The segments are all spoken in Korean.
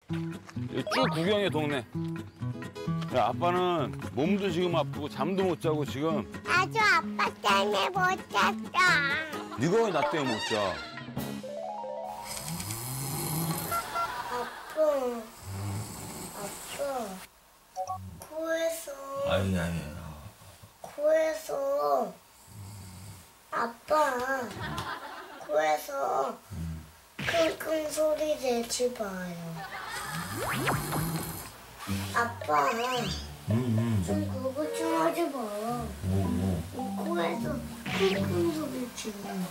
쭉 구경해 동네. 야, 아빠는 몸도 지금 아프고 잠도 못 자고 지금. 아주 아빠 때문에 못 잤어. 네가 왜 나 때문에 못 자? 아빠. 코에서. 아니. 코에서. 아빠. 코에서. 킁킁 소리 내지 마요. 아빠. 좀 그거 좀 하지 마. 코에서 킁킁 소리 지금.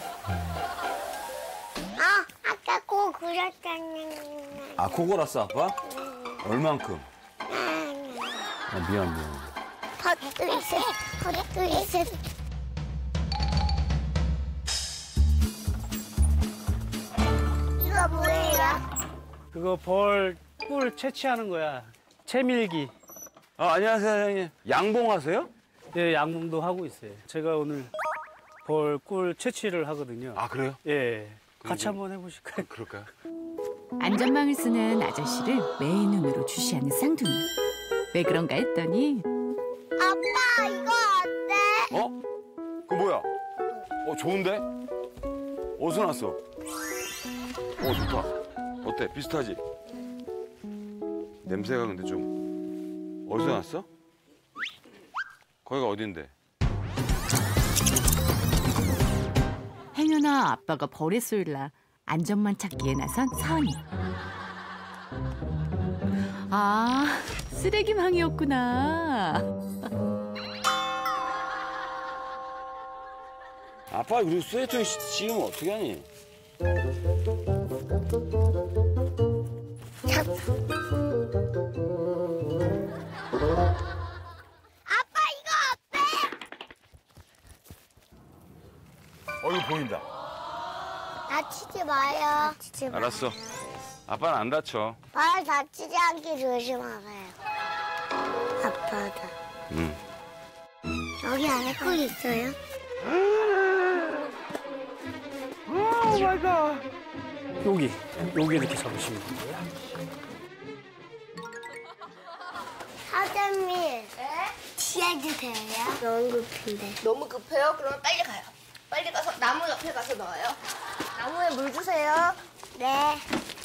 아까 코 그렸잖아. 아, 코 골았어 아빠? 얼만큼? 아, 미안. 헛도 있어. 이거 뭐예요? 그거 꿀 채취하는 거야. 채밀기. 아, 안녕하세요 사장님. 양봉하세요? 예, 양봉도 하고 있어요. 제가 오늘 꿀 채취를 하거든요. 아, 그래요? 예. 같이 한번 해보실까요? 그럴까요? 안전망을 쓰는 아저씨를 매의 눈으로 주시하는 쌍둥이. 왜 그런가 했더니 아빠 이거 어때? 어? 그거 뭐야? 좋은데? 어디서 났어? 좋다. 어때? 비슷하지? 냄새가 근데 좀 어디서 났어? 거기가 어딘데? 행여나 아빠가 벌에 쏠라 안전만 찾기에 나선 선이. 아, 쓰레기망이었구나. 아빠 그리고 쓰레기통에 씌우면 어떻게 하니? 아빠 이거 어때? 이거 보인다. 다치지 마요. 알았어. 아빠는 안 다쳐. 발 다치지 않게 조심하세요. 아빠다. 응. 여기 안에 꿀 있어요? 오 마이 갓. 여기 이렇게 잡으시면 돼요. 사장님. 네? 치워주세요. 너무 급한데. 너무 급해요? 그러면 빨리 가요. 빨리 가서 나무 옆에 가서 넣어요. 나무에 물 주세요. 네.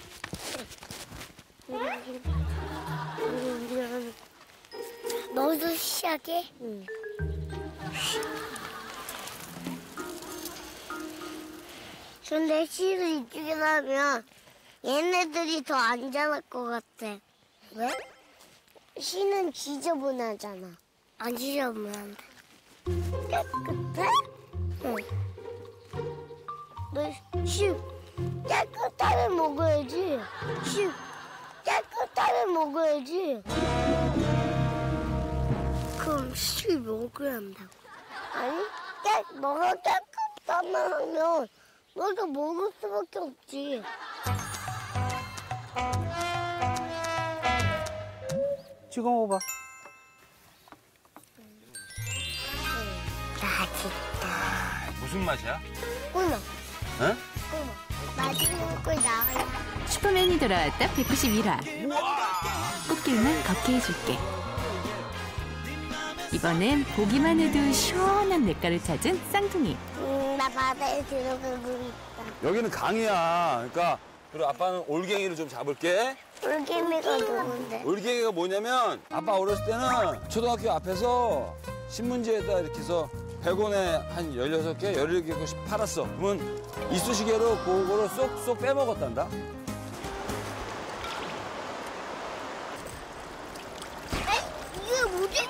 너도 시작해? 응. 근데 씨를 이쪽에 놔면 얘네들이 더 안전할 것 같아. 왜? 씨는 지저분하잖아. 안 지저분한데. 깨끗해? 응. 너 씨 깨끗하게 먹어야지. 씨 깨끗하게 먹어야지. 그럼 씨 먹어야 한다고. 아니, 너가 깨끗하면 하면 너도 먹을 수밖에 없지. 찍어 먹어봐. 맛있다. 무슨 맛이야? 꿀맛. 응? 꿀맛. 맛있는 꿀 나와요. 슈퍼맨이 돌아왔다 191화. 꽃길만 걷게 해줄게. 이번엔 보기만 해도 시원한 냇가를 찾은 쌍둥이. 나 바다에 들어가고 있다. 여기는 강이야. 그러니까 그리고 아빠는 올갱이를 좀 잡을게. 올개미가 누군데? 올갱이가 뭐냐면 아빠 어렸을 때는 초등학교 앞에서 신문지에다 이렇게 해서 100원에 한 16개, 17개씩 팔았어. 그러면 이쑤시개로 그거를 쏙쏙 빼먹었단다. 이게 뭐지?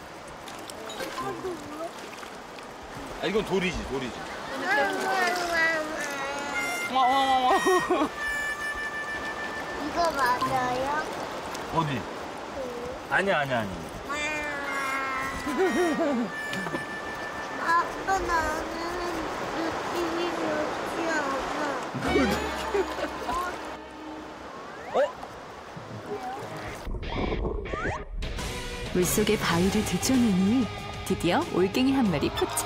아, 이건 돌이지. 이거 맞아요? 어디? 아니. 아빠 나는 느낌이 좋지 않아. 물속의 바위를 뒤쳐내니 드디어 올갱이 한 마리 포착.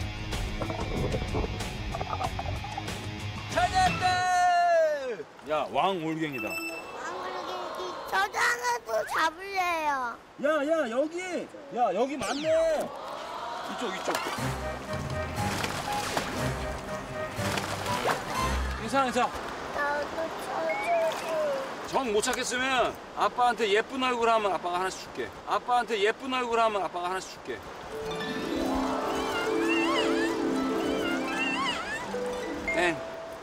찾았다! 야, 왕올갱이다. 저도 하나 더 잡을래요. 야, 여기! 야, 여기 맞네! 이쪽. 괜찮아. 나도 쳐주고. 정 못 찾겠으면 아빠한테 예쁜 얼굴 하면 아빠가 하나씩 줄게. 땡.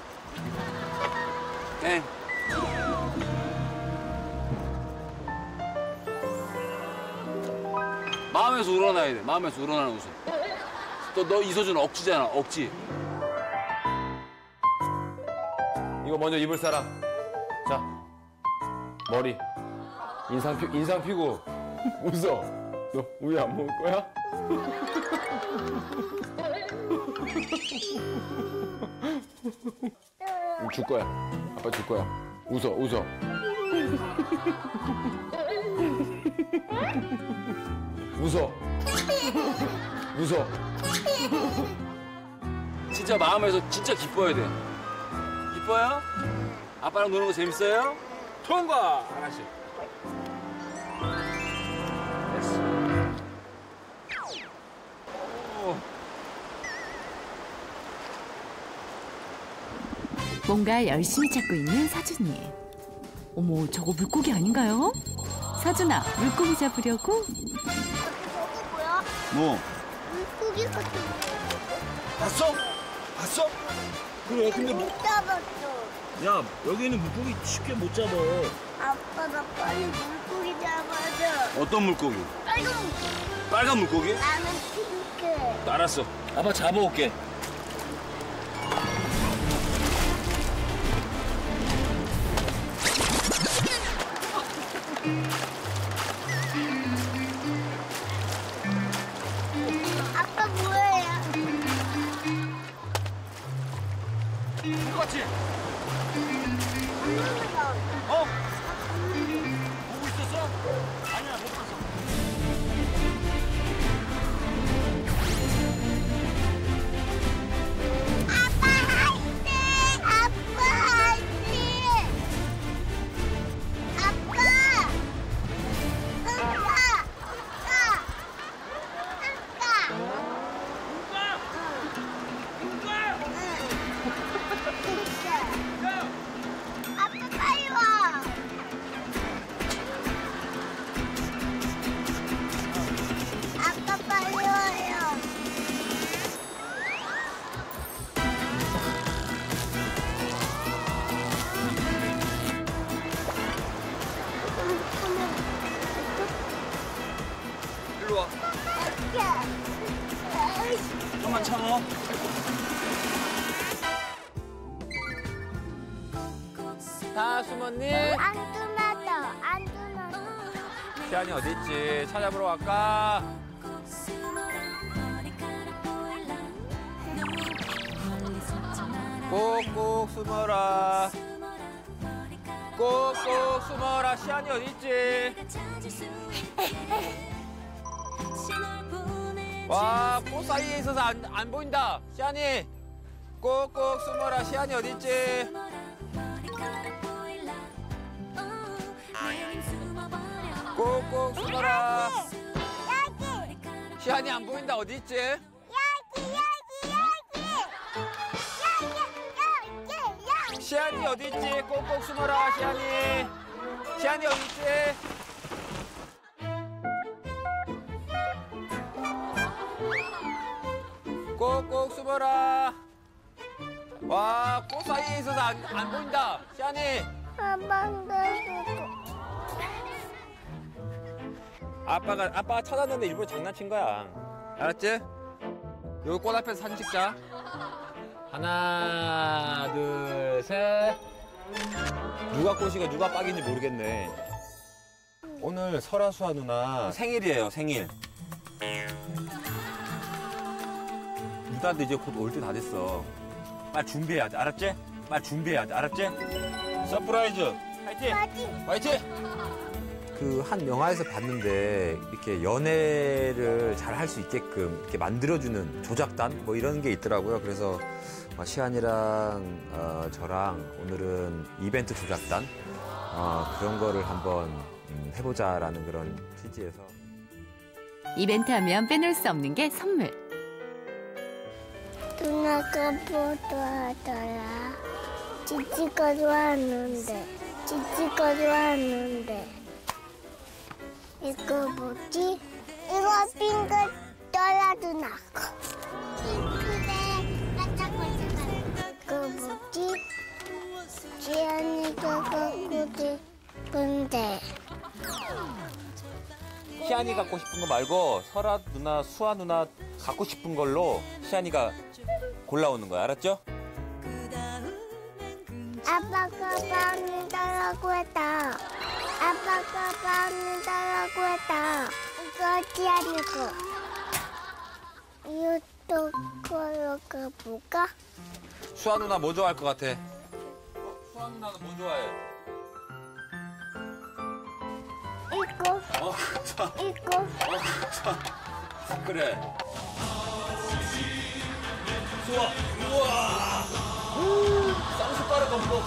마음에서 우러나야 돼. 마음에서 우러나는 웃음. 너 이소준 억지잖아. 억지. 이거 먼저 입을 사람. 자, 머리. 인상 피고. 웃어. 너 우유 안 먹을 거야? 줄 거야. 아빠 줄 거야. 웃어. 웃어. 진짜 마음에서 진짜 기뻐야 돼. 기뻐요? 아빠랑 노는 거 재밌어요? 통과! 하나씩. 됐어. 뭔가 열심히 찾고 있는 사준이. 어머, 저거 물고기 아닌가요? 사준아, 물고기 잡으려고? 저거 뭐야? 뭐? 물고기 같은 거. 봤어? 그래, 근데 못 잡았어. 야, 여기는 물고기 쉽게 못 잡아. 아빠 나 빨리 물고기 잡아줘. 어떤 물고기? 빨간 물고기. 빨간 물고기? 나는 핑크. 알았어. 아빠 잡아올게. 아빠 뭐예요? 똑같이. 어? 보고 있었어? 아니야, 못 봤어. 아빠 화이팅! 아빠 화이팅! 아빠! 아빠 빨리 와! 아빠 빨리 와요. 일로 와. 좀만 참어. 다 숨었니? 안 뚫어져, 안 뚫어져. 시안이 어딨지? 찾아보러 갈까? 꼭꼭 숨어라. 꼭꼭 숨어라. 시안이 어딨지? 와, 꽃 사이에 있어서 안 보인다. 시안이. 꼭꼭 숨어라. 시안이 어딨지? 꼭꼭 숨어라. 여기! 시안이 안 보인다. 어딨지? 여기! 시안이 어딨지? 꼭꼭 숨어라. 시안이 어딨지? 꼭꼭 숨어라. 와, 꽃 사이에 있어서 안 보인다. 시안이. 아빠가 찾았는데 일부러 장난친 거야. 알았지? 여기 꽃 앞에서 사진 찍자. 하나, 둘, 셋. 누가 꽃이고 누가 빡인지 모르겠네. 오늘 설아수아 누나 생일이에요, 생일. 누나도 이제 곧 올 때 다 됐어. 빨리 준비해야 돼, 알았지? 빨리 준비해야 돼, 알았지? 서프라이즈. 화이팅! 화이팅! 그 한 영화에서 봤는데 이렇게 연애를 잘 할 수 있게끔 이렇게 만들어주는 조작단 뭐 이런 게 있더라고요. 그래서 시안이랑 저랑 오늘은 이벤트 조작단 그런 거를 한번 해보자라는 그런 취지에서. 이벤트 하면 빼놓을 수 없는 게 선물. 누나가 보도하더라. 지지가 좋아하는데. 이거 뭐지? 이거 빙글 떨어주나. 핑크색 반짝반짝한. 이거 뭐지? 지안이가 갖고 싶은데. 시안이 갖고 싶은 거 말고 설아 누나, 수아 누나 갖고 싶은 걸로 시안이가 골라오는 거야. 알았죠? 아빠가 밤이다라고 했다. 이거 지안이 거. 이것도 걸어가 볼까? 수아 누나 뭐 좋아할 것 같아? 수아 누나는 뭐 좋아해? 이거. 좋아. 이거. 좋아. 그래. 수아, 우와. 쌍숟가락 얹고.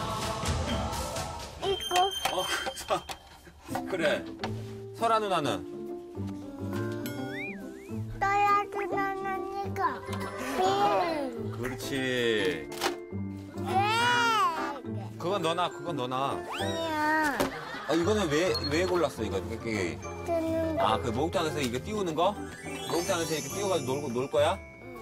이거. 좋아. 그래. 설아 누나는? 떨어지는 이거. 빙. 그렇지. 그건 너나. 아니야. 이거는 왜 골랐어, 이거? 드는 거. 그 목욕탕에서 이거 띄우는 거? 목욕탕에서 이렇게 띄워가지고 놀 거야?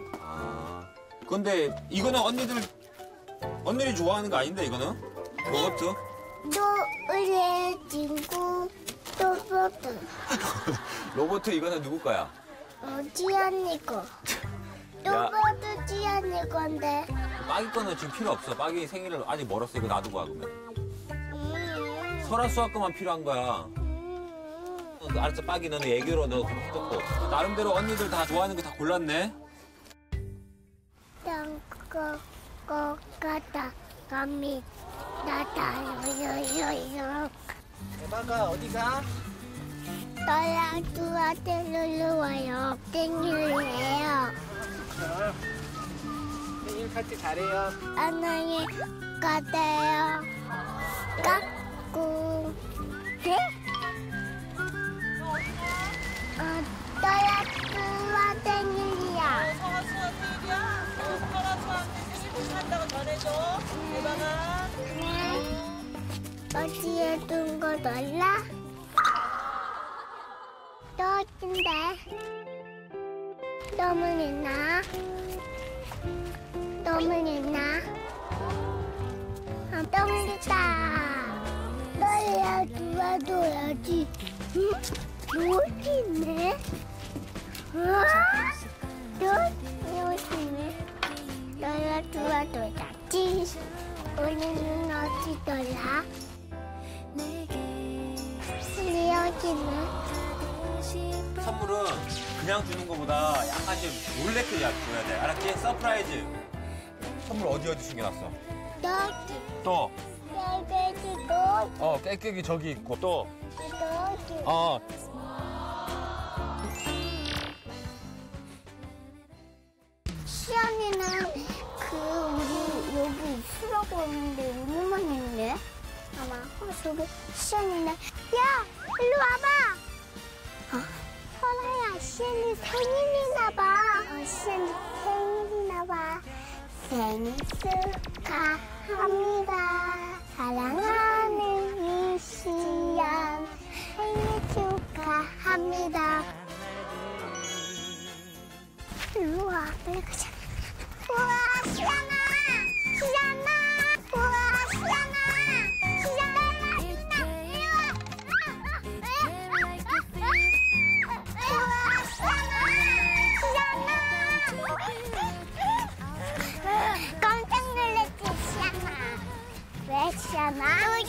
근데 이거는 언니들이 좋아하는 거 아닌데, 이거는? 로버트? 우리 친구 로버트. 로버트 이거는 누구 거야? 지안이 거. 로버트 지안이 건데. 빠기 거는 지금 필요 없어. 빠기 생일을 아직 멀었어. 이거 놔두고 와, 그러면. 설아 수학 거만 필요한 거야. 알았어, 빠기 너는 애교로 너 그렇게 해줬고. 나름대로 언니들 다 좋아하는 거 다 골랐네. 거 가다 감이 나다 요요요. 에바가 어디 가? 떨어주한테 놀러 와요. 생일이에요. 생일 파티 잘해요. 안녕히 가세요. 까꿍. 떨어주와 생일이야. 어디에 둔 거 놀라? 떨어진대. 너무 있나? 떨리다. 떨려 도와줘야지. 여기 있네. 여기 있네. 떨려 도와줘야지. 우리는 어디 놀라? 우리 여기 있네. 선물은 그냥 주는 거보다 약간 좀 놀래켜 줘야 돼. 알았지? 서프라이즈. 선물 어디 숨겨놨어? 여기. 또. 깨끗이도. 깨끗이 저기 있고 또. 여기. 시안이는 우리 여기 있으라고 했는데 오늘만 있네. 아마 저기 시안이는 야 일로 와봐. 설아야 시안이 생일이나 봐. 시안이 생일이나 봐. 생일 축하합니다. 사랑하는 이시안 생일 축하합니다. 일로 와, 빨리 가자. 우와, 시안아! 우와, 시안아! 일로 와! 우와, 시안아! 깜짝 놀랐지, 시안아. 왜, 시안아?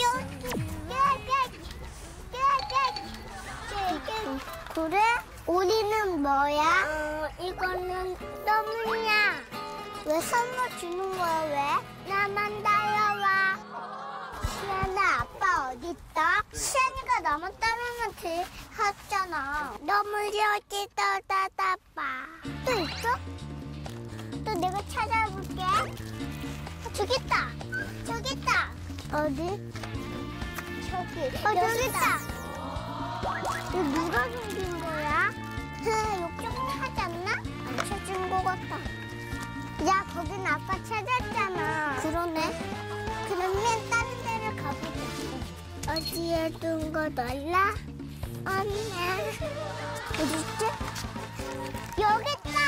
그래? 우리는 뭐야? 이거는 선물이야. 왜 선물 주는 거야, 왜? 나만 따라와. 시안아, 아빠 어딨어? 시안이가 나만 따르면 하잖아. 너무 좋지 떠다봐. 또 있어? 또 내가 찾아볼게. 저기 있다. 저기 있다. 어디? 저기. 저기 있다. 이거 누가 숨긴 거야? 욕좀 하지 않나? 안 찾은 거 같다. 야, 거긴 아빠 찾았잖아. 그러네. 그러면 다른 데를 가보자. 어디에 둔 거 몰라? 언니. 어딨지? 여기 있다.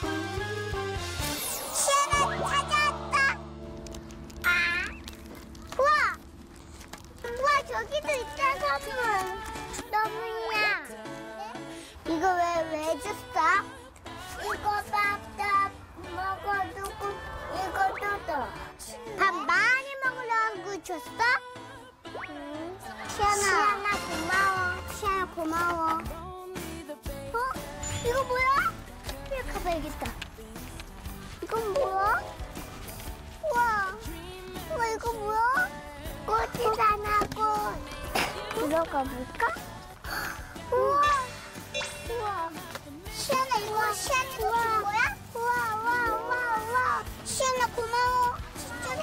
시연아 찾았다. 아, 우와. 우와, 저기도 있다, 선물. 너무야. 이거 왜 줬어? 이거 밥다 먹어두고 이것도 더. 밥 많이 먹으라고 줬어? 시연아 고마워. 시연아 고마워. 어? 이거 뭐야? 이리 가봐야겠다. 이건 뭐야? 우와 이거 뭐야? 꽃이잖아 꽃. 들어가 볼까? 우와 시연아 이거 시연이 준 거야? 우와 시연아 고마워. 진짜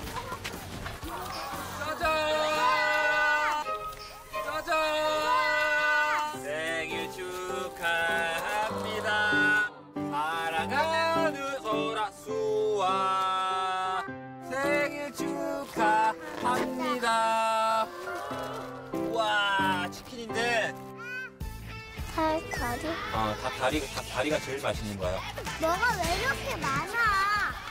짜잔! 생일 축하합니다. 사랑하는 소라수아 생일 축하합니다. 우와 치킨인데 다리? 다 다리가 제일 맛있는 거야. 너가 왜 이렇게 많아?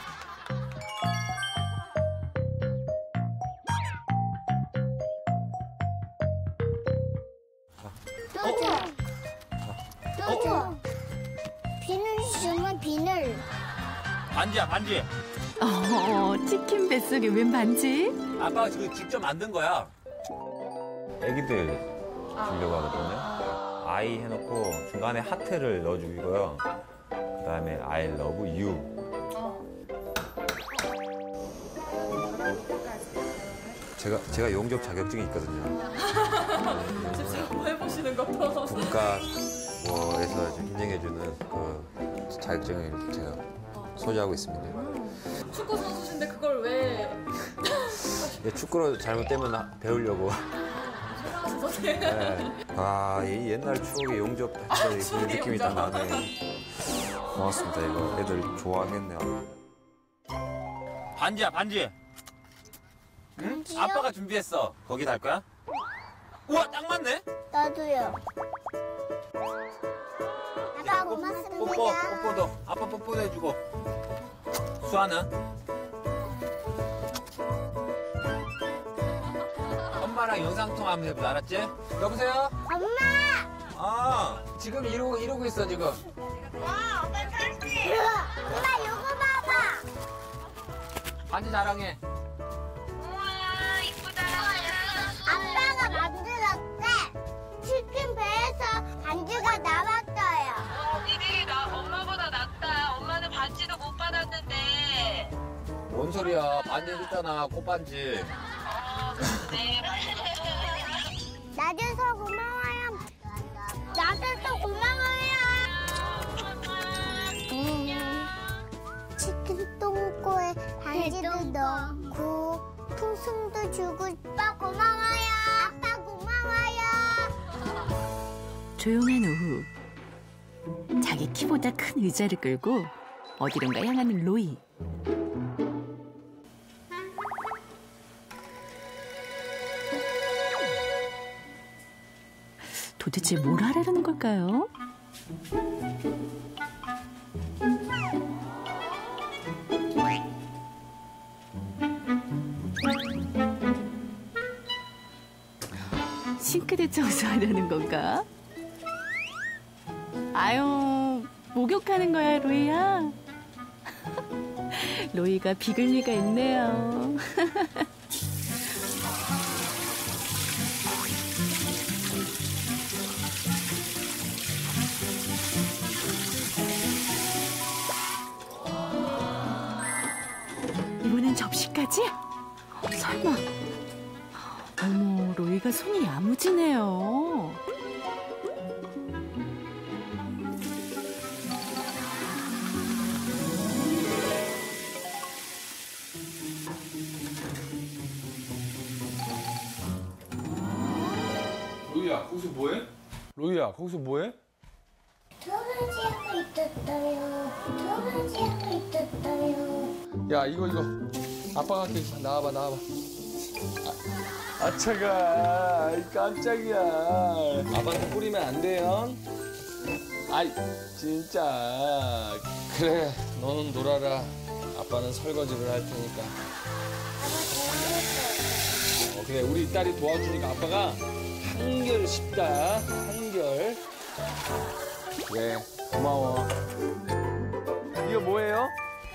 또 비늘 주면 비늘. 반지야 반지. 치킨 뱃속에 웬 반지? 아빠가 지금 직접 만든 거야. 애기들 주려고 하거든요. 아이 해놓고 중간에 하트를 넣어주고요. 그 다음에 I love you. 제가 용접 자격증이 있거든요. 집사람 한번 해보시는 것도. 국가에서 인정해주는 그 자격증을 제가 소지하고 있습니다. 축구 선수신데 그걸 왜? 축구로 잘못되면 배우려고. 네. 이 옛날 추억의 용접 그 느낌이 딱 나네. 고맙습니다. 이거 애들 좋아하겠네요. 반지야 반지. 응? 반지요? 아빠가 준비했어. 거기 달 거야? 우와 딱 맞네. 나도요. 아빠 고맙습니다. 뽀뽀도 아빠 뽀뽀도 해주고. 수아는? 엄마랑 영상통화 한번 해보자 알았지? 여보세요? 엄마! 지금 이러고 있어 지금. 엄마 이거 봐봐. 반지 자랑해. 아빠가 만들었대. 치킨 배에서 반지가 나왔어요. 니들이 엄마보다 낫다. 엄마는 반지도 못 받았는데. 뭔 소리야? 반지 줬잖아 꽃반지. 나줘서 고마워요. 나줘서 고마워요. 치킨 똥꼬에 반지도 넣고 풍선도 주고. 아빠 고마워요. 아빠 고마워요. 조용한 오후. 자기 키보다 큰 의자를 끌고 어디론가 향하는 로이. 도대체 뭘 하려는 걸까요? 싱크대 청소하려는 건가? 아유, 목욕하는 거야, 로이야. 로이가 비글미가 있네요. 이번엔 접시까지? 설마. 어머, 로이 로이가 손이 야무지네요. 로이야, 거기서 뭐해? 로이야, 거기서 뭐해? 도라지하고 있었어요. 도라지하고 있었어요. 야, 이거. 아빠가 할게. 나와봐. 아차가, 깜짝이야. 아빠한테 뿌리면 안 돼요. 아이, 진짜. 그래, 너는 놀아라. 아빠는 설거지를 할 테니까. 그래, 우리 딸이 도와주니까 아빠가 한결 쉽다. 한결. 그래, 고마워. 이거 뭐예요?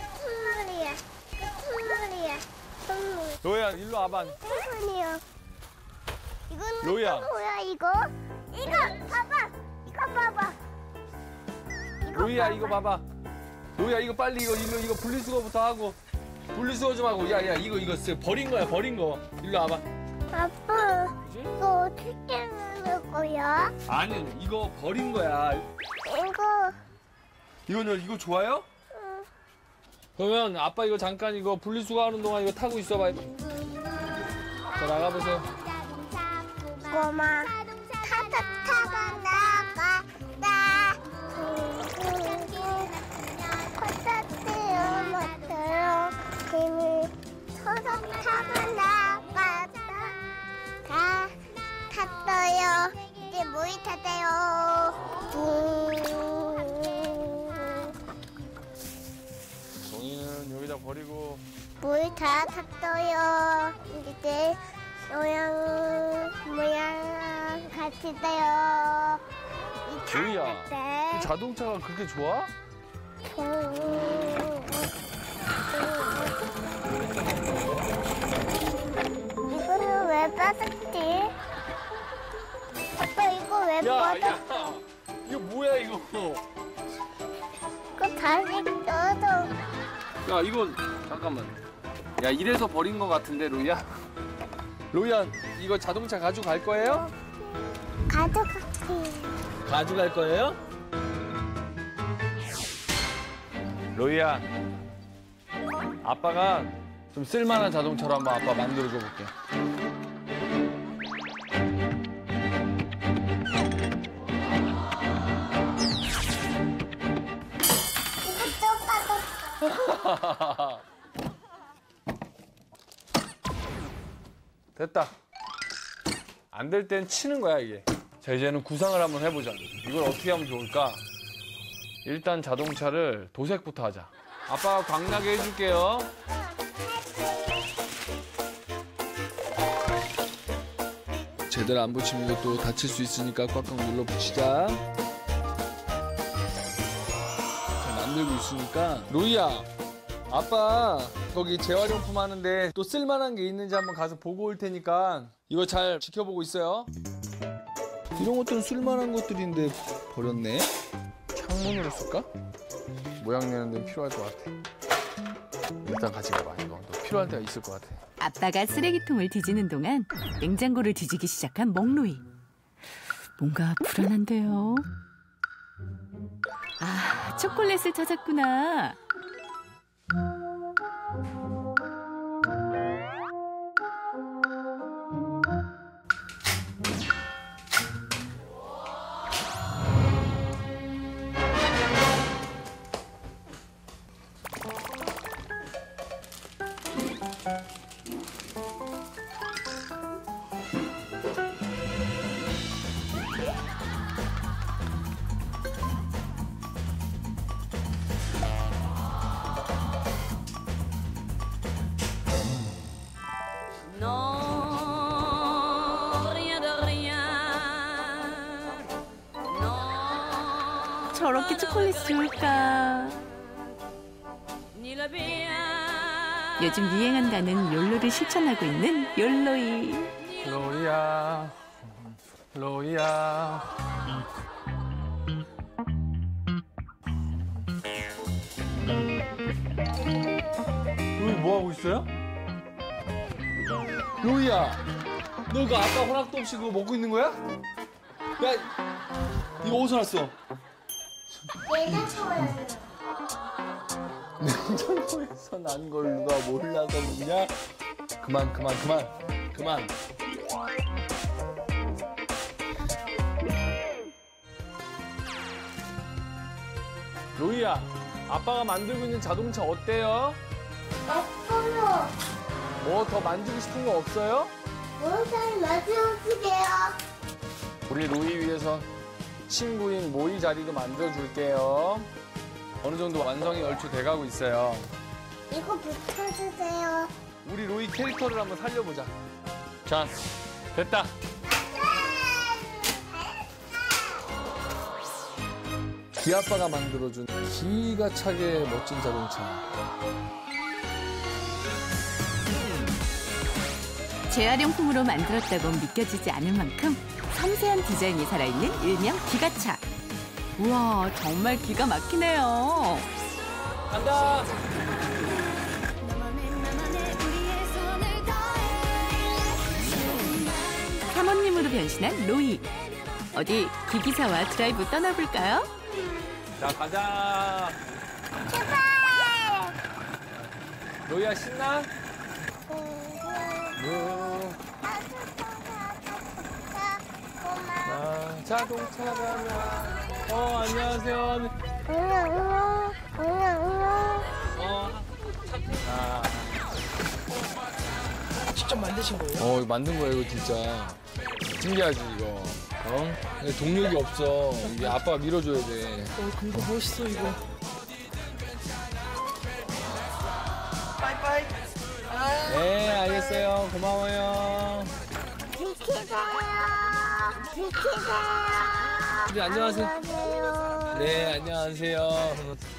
선물이야. 로이야, 일로 와봐. 선물이요. 이거는 로이야. 뭐야 이거? 이거 봐봐. 로이야, 이거 봐봐. 로이야, 이거 빨리 이거 분리수거부터 하고. 분리수거 좀 하고. 야, 이거 버린 거야, 버린 거. 일로 와봐. 아빠, 이거 어떻게 하는 거야? 아니, 이거 버린 거야. 이거 좋아요? 응. 그러면 아빠 이거 잠깐 이거 분리수거하는 동안 이거 타고 있어봐. 자, 나가보세요. 꼬마 타가 나가다 콘서트요 못해요 힘을 서서 타가 나가다 다 탔어요. 이제 뭐이 타세요. 종이는 여기다 버리고. 물 다 탔어요. 이제 모양 같이 돼요. 로이야, 이 자동차가 그렇게 좋아? 이거는 왜 빠졌지? 아빠 이거 왜 빠졌어? 이거 뭐야 이거? 이거 다시 넣어서. 야, 이건 잠깐만. 야, 이래서 버린 거 같은데, 로이야? 로이야, 이거 자동차 가져갈 거예요? 가져갈게요. 가져갈 거예요? 로이야, 아빠가 좀 쓸만한 자동차로 한번 아빠 만들어줘 볼게. 이거 또 빠졌어. 됐다. 안 될 땐 치는 거야, 이게. 자, 이제는 구상을 한번 해보자. 이걸 어떻게 하면 좋을까? 일단 자동차를 도색부터 하자. 아빠가 광나게 해줄게요. 제대로 안 붙이면 이거 또 다칠 수 있으니까 꽉꽉 눌러 붙이자. 자, 만들고 있으니까. 로이야, 아빠 거기 재활용품 하는데 또 쓸만한 게 있는지 한번 가서 보고 올 테니까 이거 잘 지켜보고 있어요. 이런 것들은 쓸만한 것들인데 버렸네. 창문으로 쓸까? 모양 내는 데는 필요할 것 같아. 일단 가져가봐. 이거 또 필요할 때가 있을 것 같아. 아빠가 쓰레기통을 뒤지는 동안 냉장고를 뒤지기 시작한 먹로이. 뭔가 불안한데요. 아, 초콜릿을 찾았구나. 저렇게 초콜릿 좋을까? 요즘 유행한다는 욜로를 실천하고 있는 욜로이. 로이야, 로이야. 로이 뭐 하고 있어요? 로이야, 너 그 아빠 허락도 없이 그거 먹고 있는 거야? 야, 이거 어디서 났어? 냉장고에서. 냉장고에서 난 걸 누가 몰라서 먹냐? 그만. 로이야, 아빠가 만들고 있는 자동차 어때요? 예뻐요. 뭐 더 만지고 싶은 거 없어요? 모자를 만들어주세요. 우리 로이 위해서 친구인 모이 자리도 만들어줄게요. 어느 정도 완성이 얼추 돼가고 있어요. 이거 붙여주세요. 우리 로이 캐릭터를 한번 살려보자. 자, 됐다. 기아빠가 만들어준 기가 차게 멋진 자동차. 재활용품으로 만들었다고 믿겨지지 않을 만큼 섬세한 디자인이 살아있는 일명 기가차. 우와, 정말 기가 막히네요. 간다. 사모님으로 변신한 로이. 어디 기기사와 드라이브 떠나볼까요? 자, 가자. 출발! 로이야, 신나? 자동차가 안녕하세요. 직접 만드신 거예요? 이거 만든 거예요, 이거 진짜. 신기하지, 이거. 근데 동력이 없어. 이게 아빠가 밀어줘야 돼. 근데 멋있어, 이거. 빠이빠이. 네, 알겠어요. 고마워요. 비키세요. 네, 안녕하세요. 네, 안녕하세요.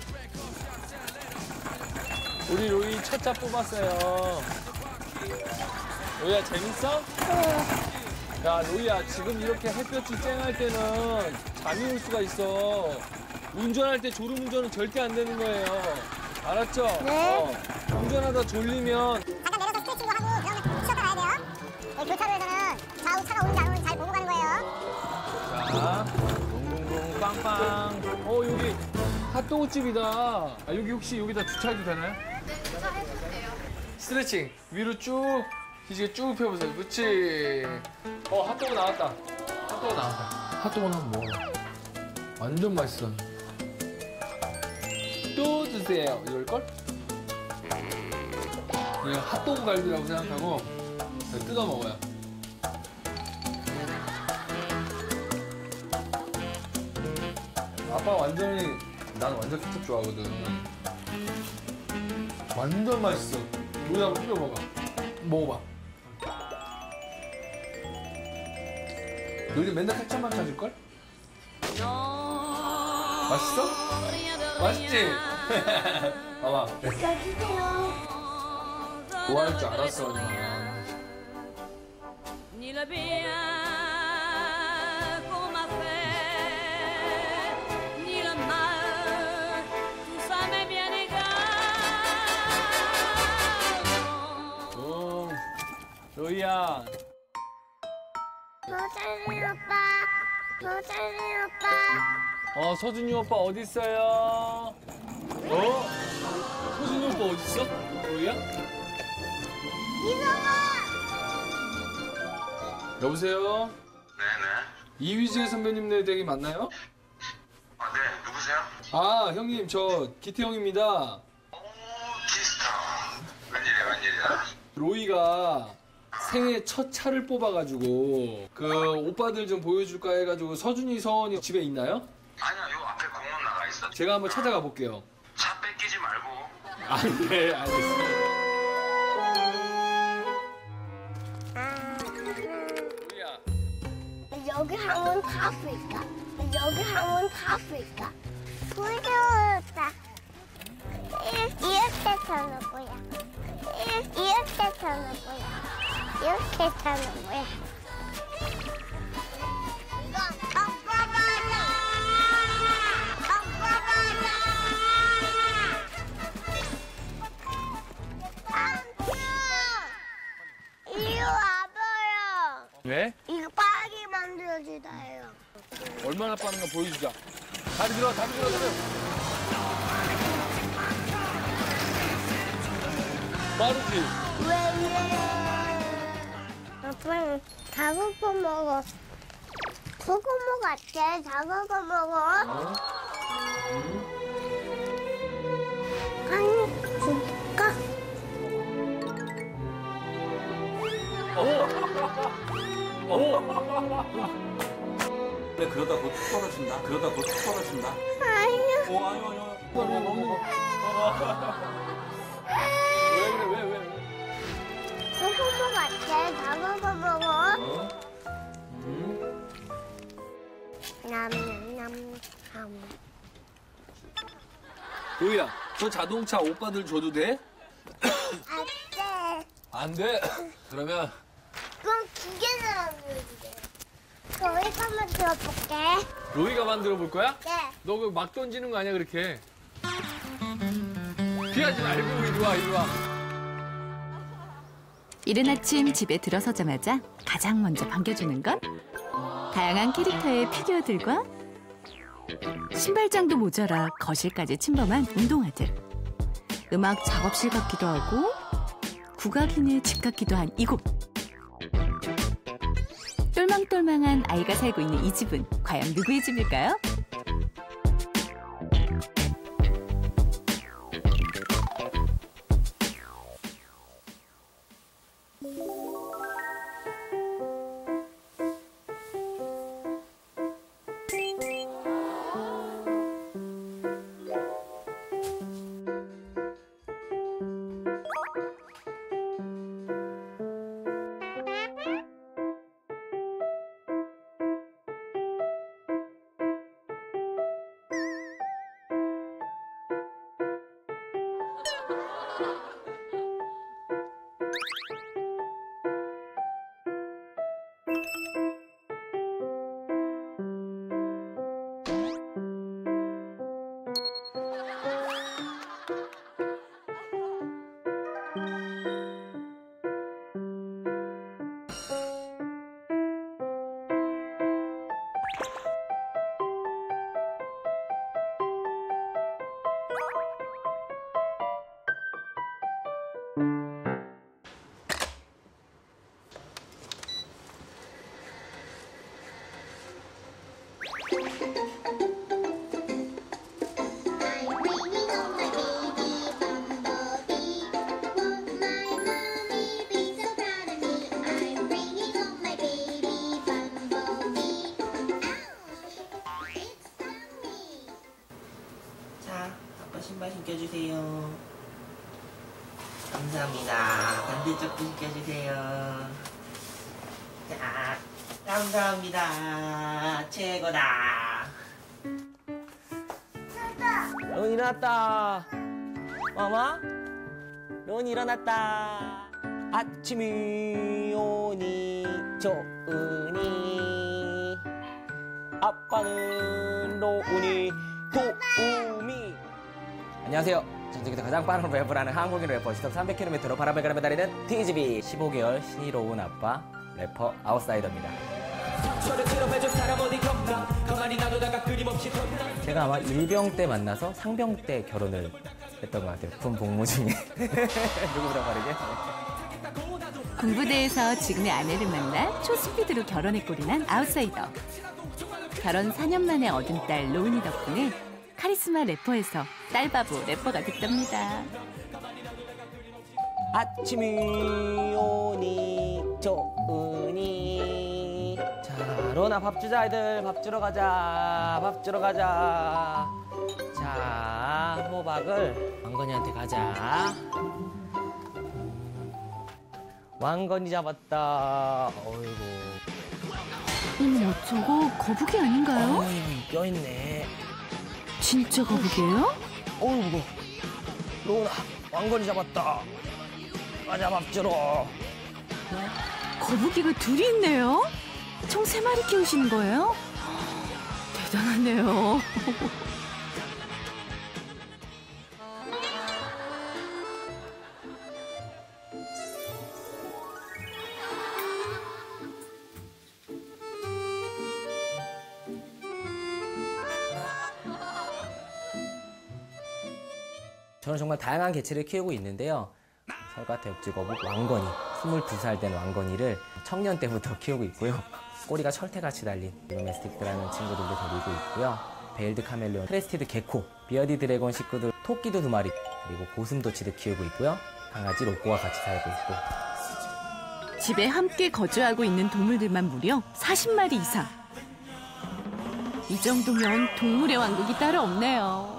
우리 로이 첫 차 뽑았어요. 로이야, 재밌어? 야, 로이야, 지금 이렇게 햇볕이 쨍할 때는 잠이 올 수가 있어. 운전할 때 졸음운전은 절대 안 되는 거예요. 알았죠? 네. 운전하다 졸리면 잠깐 내려서 스트레칭도 하고 그러면 쉬었다 가야 돼요. 교차로에서는 좌우 차가 오는지 안 오는지 잘 보고 가는 거예요. 자, 붕붕붕 빵빵. 여기 핫도그집이다. 여기 혹시 여기다 주차해도 되나요? 네, 주차해도 돼요. 스트레칭 위로 쭉 기지개 쭉 펴보세요. 그렇지. 핫도그 나왔다. 핫도그는 한번 먹어봐. 완전 맛있어. 또 드세요. 이럴걸? 이거 핫도그 갈비라고 생각하고 뜯어 먹어요. 아빠 난 완전 케첩 좋아하거든. 완전 맛있어. 우리 한번 뿌려 먹어봐. 너희 맨날 케첩만 찾을걸? 맛있어? 맛있지? 봐봐. 주세요. 좋아할 줄 알았어, 엄마. 로이야. 서준이 오빠. 서준이 오빠 어디 있어요? 서준이 오빠 어디 있어? 로이야? 여보세요? 네네. 이휘재 선배님네 댁이 맞나요? 네, 누구세요? 형님, 저 기태 형입니다. 키스타. 웬일이야. 로이가 생애 첫 차를 뽑아가지고 그 오빠들 좀 보여줄까 해가지고 서준이, 서원이 집에 있나요? 아니요, 요 앞에 공원 나가 있어. 제가 한번 찾아가 볼게요. 차 뺏기지 말고. 네, 알겠습니다. 여기 한번 다 풀까? 부러웠다. 이렇게 타는 거야. 이렇게 타는 거야. 이거 아빠 봐라. 삼촌, 이리 와봐요. 만들어주다 해요. 얼마나 빠른가 보여주자. 다리 들어, 다리 들어, 다리. 빠르지? 왜? 아빠는 작은 거 먹어. 그거 먹었지? 작은 거 먹어. 아니, 줄까? 근데 그러다 곧 툭 떨어진다. 그러다 곧 툭 떨어진다. 아니요. 아유. 먹는 거. 왜? 그거 먹었지? 작은 거 먹어. 냠냠냠. 로이야, 저 자동차 오빠들 줘도 돼? 안 돼. 안 돼. 그러면 그럼 기계는 안 보여주게. 여기서 한번 들어볼게. 로이가 만들어 볼 거야? 네. 너 그 막 던지는 거 아니야, 그렇게? 피하지 말고 이리 와, 이리 와. 이른 아침 집에 들어서자마자 가장 먼저 반겨주는 건 다양한 캐릭터의 피규어들과 신발장도 모자라 거실까지 침범한 운동화들. 음악 작업실 같기도 하고 국악인의 집 같기도 한 이곳. 똘망똘망한 아이가 살고 있는 이 집은 과연 누구의 집일까요? 자, 아빠 신발 신겨주세요. 감사합니다. 반대쪽도 신겨주세요. 자, 감사합니다. 최고다. 론 일어났다. 마마? 론 일어났다. 아침이 오니 좋으니 아빠는 노은이 도우미. 안녕하세요. 전 세계에서 가장 빠른 랩을 하는 한국인 래퍼 시속 300km로 바람을 가르며 달리는 TGB 15개월 신이로운 아빠 래퍼 아웃사이더입니다. 제가 아마 일병 때 만나서 상병 때 결혼을 했던 것 같아요. 군 복무 중에. 누구보다 빠르게. 군부대에서 지금의 아내를 만나 초스피드로 결혼에 꼴인한 아웃사이더. 결혼 4년 만에 얻은 딸 로운이 덕분에 카리스마 래퍼에서 딸바보 래퍼가 됐답니다. 아침이 오니 좋으니. 자, 로나 밥 주자. 아이들 밥 주러 가자. 밥 주러 가자. 자, 호박을 왕건이한테 가자. 왕건이 잡았다. 어이구. 어머, 저거 거북이 아닌가요? 껴있네. 진짜 거북이에요? 어우, 무거워. 로나, 왕건이 잡았다. 가자, 밥 주러. 거북이가 둘이 있네요? 총 3마리 키우시는 거예요? 대단하네요. 저는 정말 다양한 개체를 키우고 있는데요. 설과태엽지거북 왕건이, 22살 된 왕건이를 청년 때부터 키우고 있고요. 꼬리가 철퇴같이 달린 도메스틱드라는 친구들도 데리고 있고요. 베일드 카멜레온, 크레스티드 게코, 비어디 드래곤 식구들, 토끼도 2마리, 그리고 고슴도치도 키우고 있고요. 강아지 로꼬와 같이 살고 있고. 집에 함께 거주하고 있는 동물들만 무려 40마리 이상. 이 정도면 동물의 왕국이 따로 없네요.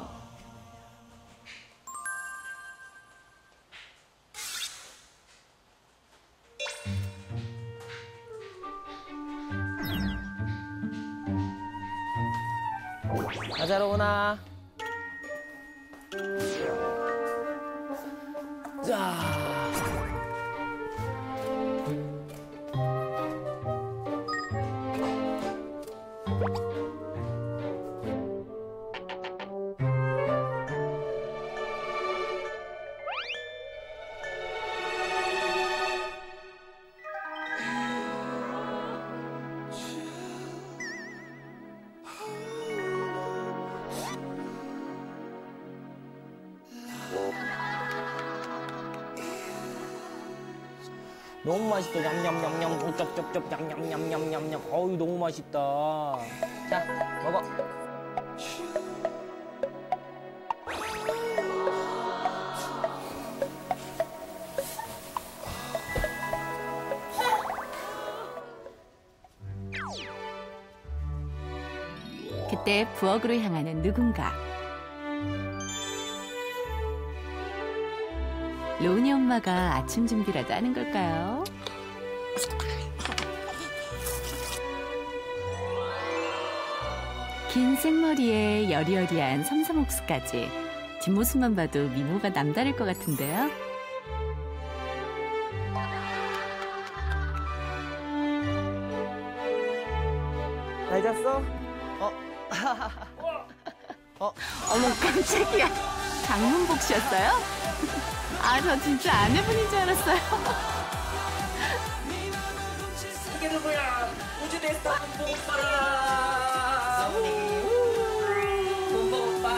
가자, 로운아. 자. 너무 맛있다. 냠냠냠냠, 쩝쩝쩝, 냠냠냠냠냠냠. 어우, 너무 맛있다. 자, 먹어. 그때 부엌으로 향하는 누군가. 로운이 엄마가 아침 준비라도 하는 걸까요? 긴 생머리에 여리여리한 섬섬옥수까지 뒷모습만 봐도 미모가 남다를 것 같은데요. 잘 잤어? 어머 깜짝이야. 강문복 씨였어요? 아, 저 진짜 아내분인 줄 알았어요. 이게 누구야? 우주 대스타 문복 오빠라. 문복 오빠.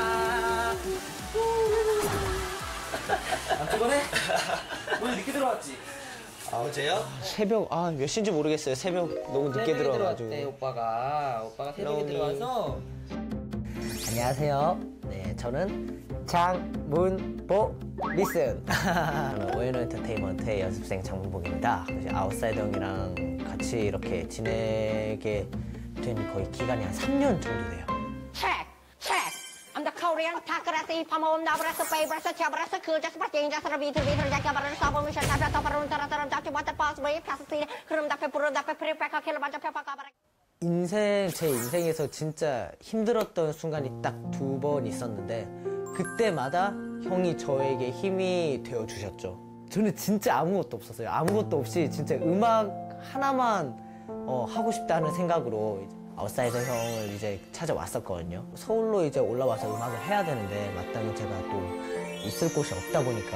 안 피곤해? 오늘 늦게 들어왔지? 어제요? 새벽 몇 시인지 모르겠어요. 새벽 너무 늦게 들어와가지고. 들어왔대, 오빠가 새벽에 들어와서. 안녕하세요. 네, 저는 장문복 리슨. 오연호 엔터테인먼트의 연습생 장문복입니다. 이제 아웃사이더 형이랑 같이 이렇게 지내게 된 거의 기간이 한 3년 정도 돼요. I'm the Korean takarasi pamom nabrasa pabrasa chabrasa cool just practicing just a bit like a barrel stop mission tabla taparun tararam tachi what the pass way plastic 그럼 다 페프로 다 페프리 페카 킬로 반자 페파카 바라. 제 인생에서 진짜 힘들었던 순간이 딱 2번 있었는데 그때마다 형이 저에게 힘이 되어 주셨죠. 저는 진짜 아무것도 없었어요. 아무것도 없이 진짜 음악 하나만 하고 싶다는 생각으로 아웃사이더 형을 이제 찾아왔었거든요. 서울로 이제 올라와서 음악을 해야 되는데 마땅히 제가 또 있을 곳이 없다 보니까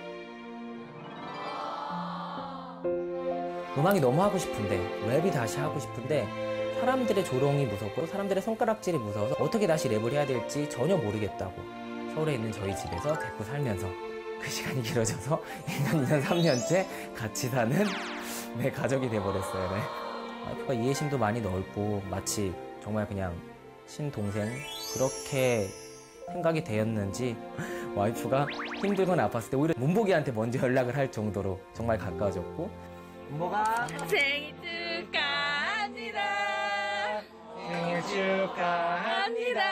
음악이 너무 하고 싶은데, 랩이 다시 하고 싶은데 사람들의 조롱이 무섭고 사람들의 손가락질이 무서워서 어떻게 다시 랩을 해야 될지 전혀 모르겠다고 서울에 있는 저희 집에서 데리고 살면서 그 시간이 길어져서 1년, 2년, 3년째 같이 사는 내 가족이 돼버렸어요. 네. 와이프가 이해심도 많이 넓고 마치 정말 그냥 친동생 그렇게 생각이 되었는지 와이프가 힘들거나 아팠을 때 오히려 문복이한테 먼저 연락을 할 정도로 정말 가까워졌고. 문복아 생일 축하합니다. 생일 축하합니다.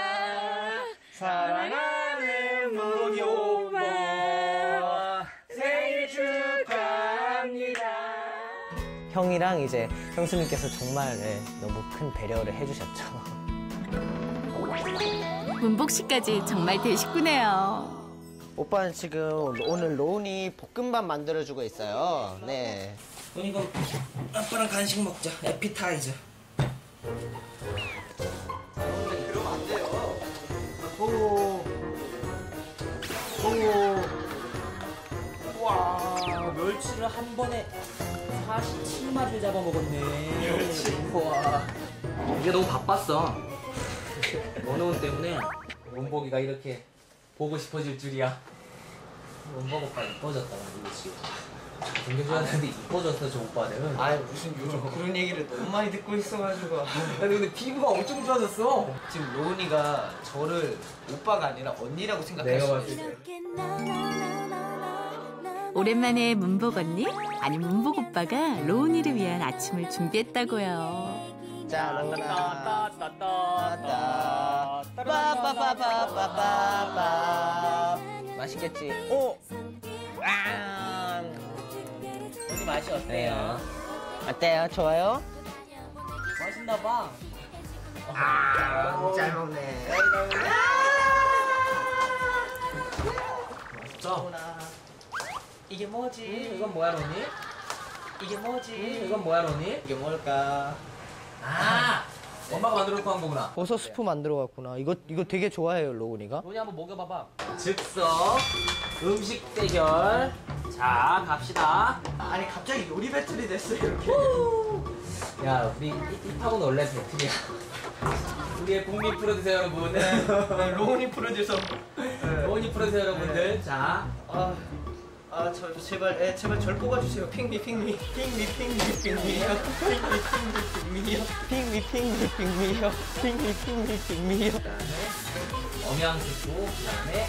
사랑하는 문복이 오빠 생일 축하합니다. 형이랑 이제 형수님께서 정말 너무 큰 배려를 해주셨죠. 문복 씨까지 정말 대식구네요. 오빠는 지금 오늘 로운이 볶음밥 만들어주고 있어요. 네. 이거 아빠랑 간식 먹자. 에피타이저. 그러면 안 돼요. 와, 멸치를 한 번에 47마리를 잡아먹었네. 우와. 이게 너무 바빴어. 원호원 때문에 문복이가 이렇게 보고 싶어질 줄이야. 원박 오빠 이뻐졌다고 이거 지금. 동경주한테 이뻐졌어 저 오빠는. 아 무슨 요즘 그런 얘기를 너무 많이 듣고 있어가지고. 근데 피부가 엄청 좋아졌어. 지금 로운이가 저를 오빠가 아니라 언니라고 생각할 수 있어요. 오랜만에 문복 언니, 아니 문복 오빠가 로운이를 위한 아침을 준비했다고요. 자, 로운아. 빠빠빠빠빠빠빠. 맛있겠지? 오! 언니 맛이 어때요? 어때요? 좋아요? 맛있나 봐. 잘 먹네. 맛있다. 이게 뭐지? 이건 뭐야 로니? 이게 뭐지? 이건 뭐야 로니? 이게 뭘까? 아! 엄마가 만들어놓고 한 거구나. 버섯 스프 만들어 갔구나. 이거 되게 좋아해요, 로운이가. 로니 한번 먹여봐봐. 즉석 음식 대결. 자, 갑시다. 아니 갑자기 요리 배틀이 됐어요, 이렇게. 야, 우리 힙합은 원래 배틀이야. 우리의 국민 프로듀서 여러분. 로운이 프로듀서. 로운이 프로듀서 여러분들. 자. 저 제발 절 뽑아주세요. 핑미. 핑미요. 그다음에 엄양스프. 그다음에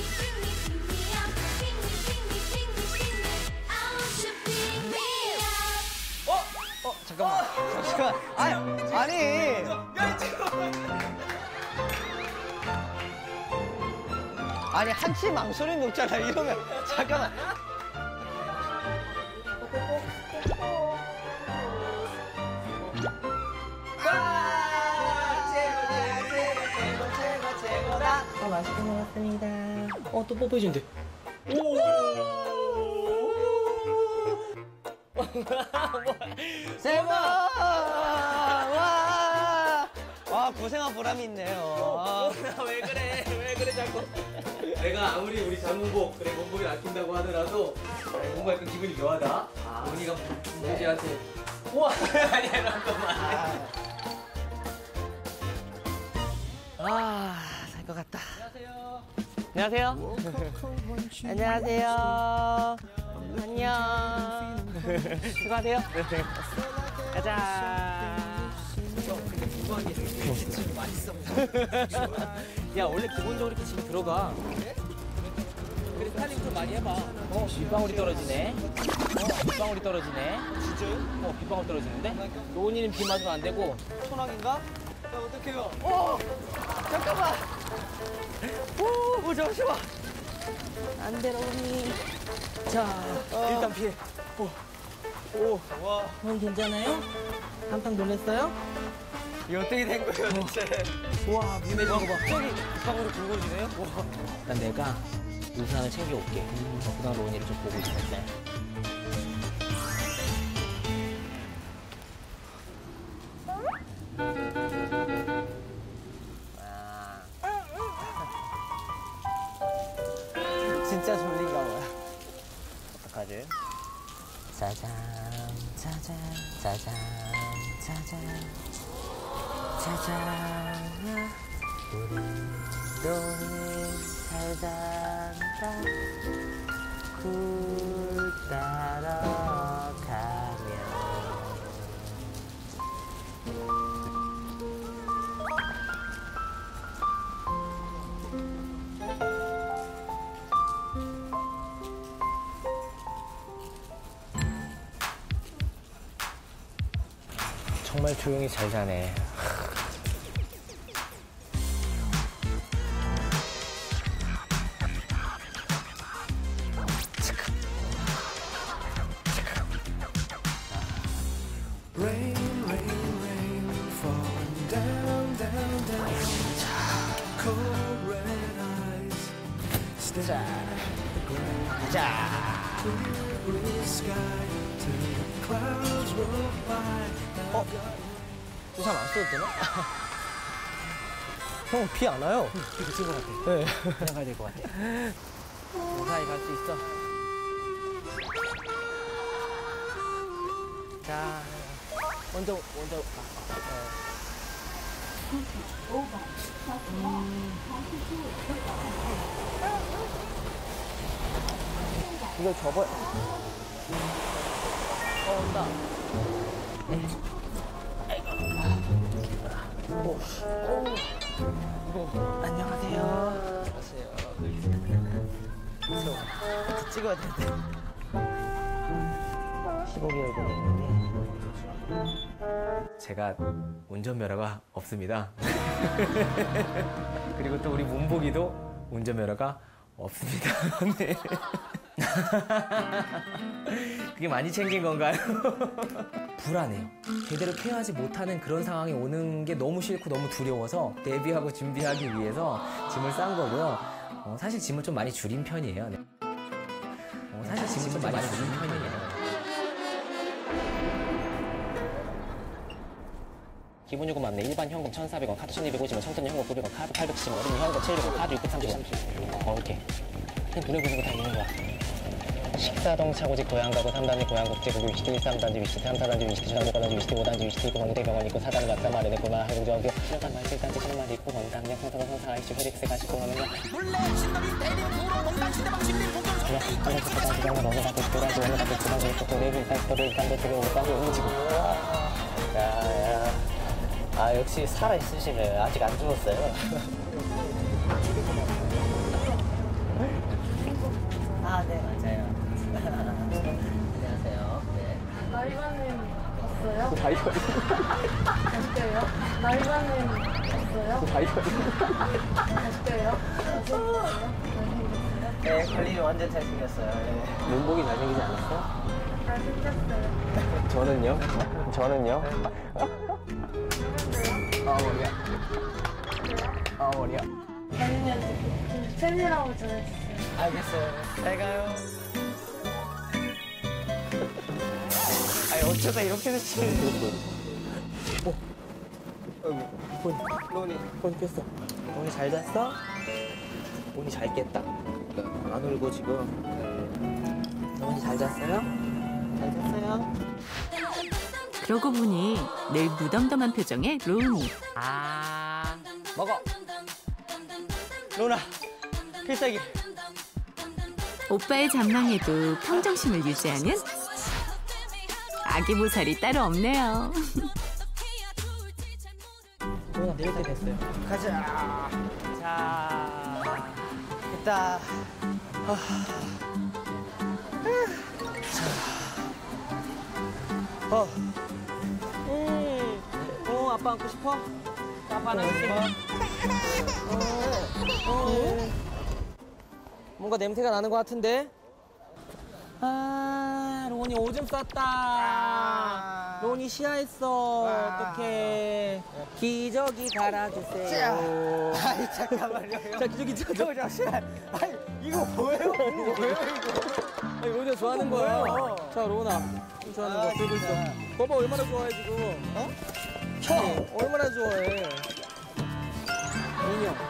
잠깐만. 아니. 아니 한치 망설임 없잖아. 이러면 잠깐만. 최고다. 맛있게 먹었습니다. 또 뽀뽀해준대. 세모! 와, 고생한 보람이 있네요. 왜 그래 자꾸. 내가 아무리 우리 장문복 그래 문복을 아낀다고 하더라도 뭔가 약간 기분이 묘하다. 언니가 문복이한테 우와 아니야 잠깐만. 살 것 같다. 안녕하세요. 안녕하세요. 안녕. 수고하세요. 가자. 야 원래 기본적으로 이렇게 지금 들어가. 그래 스타일링 좀 많이 해봐. 빗방울이 떨어지네. 빗방울이 떨어지네. 진짜요? 빗방울 떨어지는데? 로운이는 비 맞으면 안 되고. 소나기인가? 야 어떡해요? 잠깐만. 잠시만. 안 돼, 로운이. 자, 일단 피해. 와. 형 괜찮아요? 깜짝 놀랐어요? 이거 어떻게 된 거예요, 대체? 와, 비 내리는 거 봐. 저기 빗방울이 굵어지네요? 와. 일단 내가 우산을 챙겨올게. 그다음 로운이를 좀 보고 있을 때. 진짜 졸린가 봐요. 어떡하지? 짜잔, 짜잔, 짜잔, 짜잔, 짜잔. 우리 동이 잘 잔다. 굴 따라 가면. 정말 조용히 잘 자네. 우산 안 써도 되나? 형, 비 안 와요. 비 그친 것 같아. 네. 그냥 가야 될 것 같아. 무사히 갈 수 있어. 자, 먼저. 이거 접어요. 온다. 안녕하세요. 안녕하세요. 찍어야 되는데. 15개월 됐는데. 제가 운전면허가 없습니다. 그리고 또 우리 문복이도 운전면허가 없습니다. 네. 그게 많이 챙긴 건가요? 불안해요. 제대로 케어하지 못하는 그런 상황이 오는 게 너무 싫고 너무 두려워서 대비하고 준비하기 위해서 짐을 싼 거고요. 사실 짐을 좀 많이 줄인 편이에요. 네. 사실 짐을 좀 많이 줄인 편이에요. 기본 요금 맞네. 일반 현금 1,400원, 카드 1,250원, 청소년 현금 900원, 카드 870원, 어린이 현금 700원, 카드 630원. 이렇게. 그냥 눈에 보이는 거 다 있는 거야. 식사동 차고지 고향가구 3단지 고향국제국이 위시티 3단지 위시티 3단지 위시티 전남국관단지 위시티 5단지 위시티 있고 광대병원 있고 사단을 맞다 마련했구나. 하고 저기 실력한 말실 단지 실만 있고 건강량 성사동 성사 아이슈 혈액세 가시고 하면 몰래 신놈이 대리 부로 농단 시대방 신림 공정 그래 한번 그때 당장 어느 가도 도라지 어느 가도 도라지 있고 내일 일단 담배 들고 오빠가 움직이고 야야 아 역시 살아있으시네. 아직 안 죽었어요. 아, 네, 맞아요. 안녕하세요. 네. 나이바님 봤어요? 다이어리. 진짜요? 나이바님 봤어요? 다이어리. 진짜요? 네, 관리는 완전 잘생겼어요. 네. 문복이 잘생기지 않았어? 잘생겼어요. 저는요? 저는요? 머리야. 머리야. 나이바님한테 팬이라고 전해주세요. 알겠어요. 잘 가요. 아니, 어쩌다 이렇게 됐지. 로니, 폰 깼어. 로니 잘 잤어? 로니 잘 깼다. 안 울고 지금. 로니 잘 잤어요? 잘 잤어요? 그러고 보니 늘 무덤덤한 표정의 로운이. 먹어. 로나, 필살기. 오빠의 잔망에도 평정심을 유지하는 아기보살이 따로 없네요. 로나 내릴 때 됐어요. 가자. 자, 됐다. 아빠 안고 싶어? 아빠 안고 싶어? 뭔가 냄새가 나는 것 같은데? 로운이 오줌 쌌다. 로운이 시야했어. 어떡해. 기저귀 갈아주세요. 아이, 잠깐만요. 자, 기저귀 잠시만. 아니, 이거 뭐예요? 아니, 로운이가 좋아하는 거예요. 자, 로운아. 좋아하는 거 들고 있어. 봐봐, 얼마나 좋아해, 지금. 형, 얼마나 좋아해. 인형.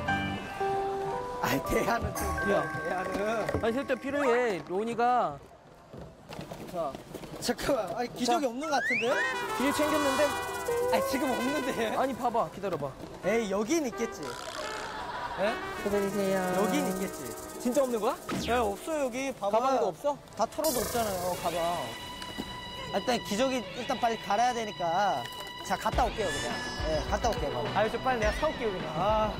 아이, 대하는 대하는. 아니, 절대 필요해. 로운이가. 자. 잠깐만. 아니, 기저귀 없는 것 같은데? 기저귀 챙겼는데? 아니, 지금 없는데. 아니, 봐봐. 기다려봐. 에이, 여긴 있겠지. 에? 기다리세요. 여긴 있겠지. 진짜 없는 거야? 야, 없어, 여기. 봐봐. 가방도 없어? 다 털어도 없잖아요, 가방. 일단 기저귀 일단 빨리 갈아야 되니까. 자, 갔다 올게요, 그냥. 네, 갔다 올게요, 가방. 아유, 저 빨리 내가 사올게요, 그냥.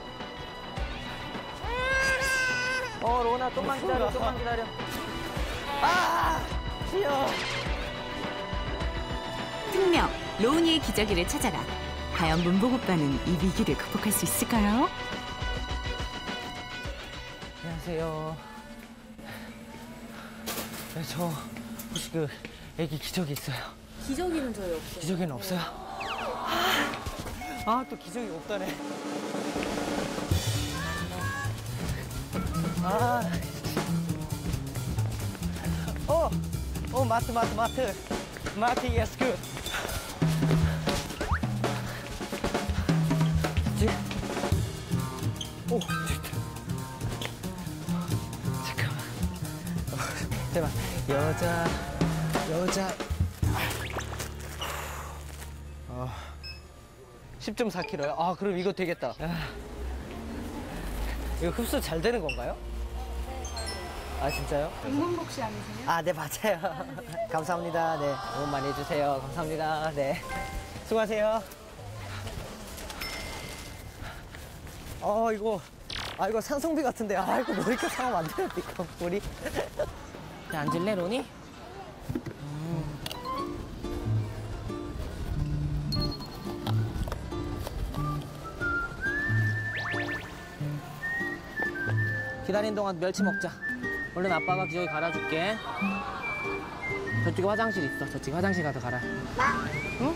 로나, 좀만 기다려, 좀만 기다려. 쉬어. 특명, 로운이의 기저귀를 찾아라. 과연 문복 오빠는 이 위기를 극복할 수 있을까요? 안녕하세요. 네, 저 혹시 그 애기 기저귀 있어요? 기저귀는 저희 없어요. 기저귀는 없어요? 또 기저귀 없다네. 마트. 마트, yes, good. 잠깐만. 대박. 여자. 10.4kg요? 그럼 이거 되겠다. 이거 흡수 잘 되는 건가요? 아, 진짜요? 김문복 씨 아니세요? 아, 네, 맞아요. 감사합니다. 네, 응원 많이 해주세요. 감사합니다. 네. 수고하세요. 이거 산성비 같은데. 이거 머리카락 상하면 안 돼요, 이거 머리. 앉을래, 로니? 기다리는 동안 멸치 먹자. 얼른 아빠가 기저귀 갈아줄게. 저쪽에 화장실 있어. 저쪽에 화장실 가서 갈아. 응?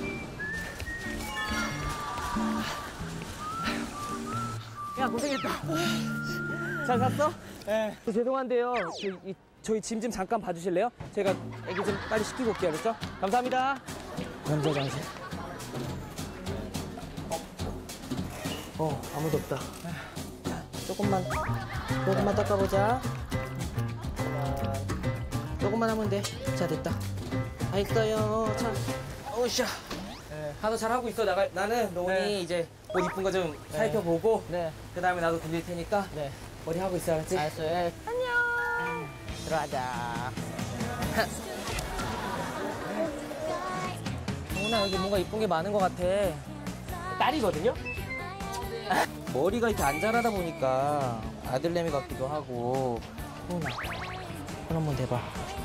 야, 고생했다. 잘 잤어? 네. 죄송한데요. 저희 짐 좀 잠깐 봐주실래요? 제가 애기 좀 빨리 시키고 올게요. 그렇죠? 감사합니다. 남자 장실. 아무도 없다. 조금만 닦아보자. 조금만 하면 돼. 자, 됐다. 다 있어요. 자, 오샤. 하도 잘하고 있어. 나는 로운이 이제 옷 이쁜 거 좀 살펴보고 그 다음에 나도 돌릴 테니까 머리 하고 있어. 알았지? 알았어. 안녕. 들어가자. 로운아, 여기 뭔가 이쁜 게 많은 것 같아. 딸이거든요? 머리가 이렇게 안 자라다 보니까 아들내미 같기도 하고. 로운아, 손 한번 대봐.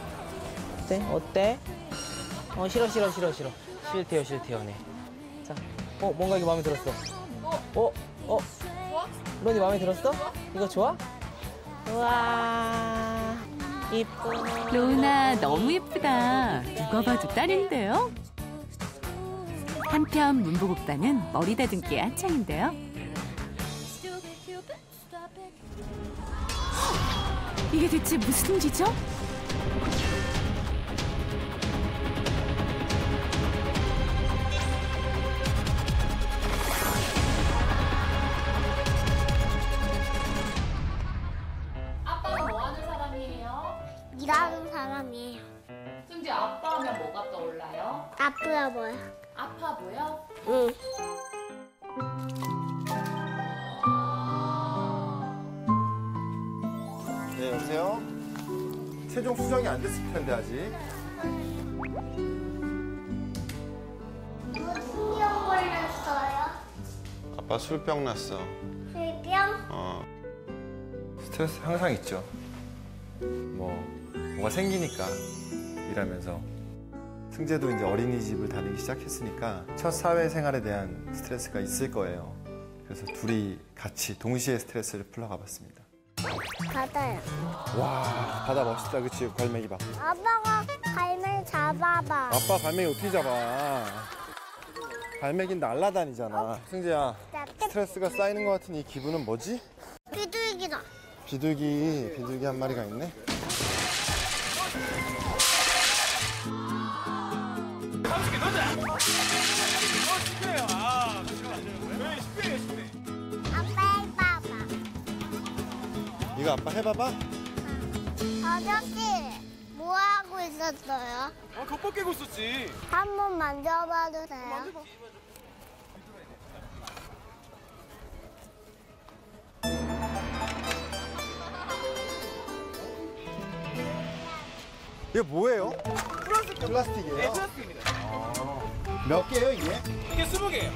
어때? 싫어. 싫대요. 네. 자, 뭔가 이게 마음에 들었어. 좋아? 로운이 마음에 들었어? 이거 좋아? 우와, 이뻐. 로운아, 너무 예쁘다. 누가 봐도 딸인데요? 한편 문복 오빠는 머리 다듬기에 한창인데요. 이게 대체 무슨 일이죠? 아빠는 뭐 하는 사람이에요? 일하는 사람이에요. 승지 아빠 하면 뭐가 떠올라요? 아프야 보여. 아파 보여? 응. 네, 여보세요? 최종 수정이 안 됐을 텐데, 아직. 신경 걸렸어요. 아빠 술병 났어. 술병? 스트레스 항상 있죠. 뭐가 생기니까, 일하면서. 승재도 이제 어린이집을 다니기 시작했으니까 첫 사회생활에 대한 스트레스가 있을 거예요. 그래서 둘이 같이 동시에 스트레스를 풀러 가봤습니다. 바다요. 와, 바다 멋있다, 그치? 갈매기 봐. 아빠가 갈매기 잡아봐. 아빠 갈매기 어떻게 잡아? 갈매기는 날아다니잖아. 승재야, 스트레스가 쌓이는 것 같은 이 기분은 뭐지? 비둘기다. 비둘기 한 마리가 있네. 이거 아빠 해봐봐. 아저씨, 뭐 하고 있었어요? 겉벌 깨고 있었지. 한 번 만져봐도 돼요? 이게 뭐예요? 플라스틱이에요? 네, 플라스틱입니다. 몇 개예요, 이게? 이게 20개예요.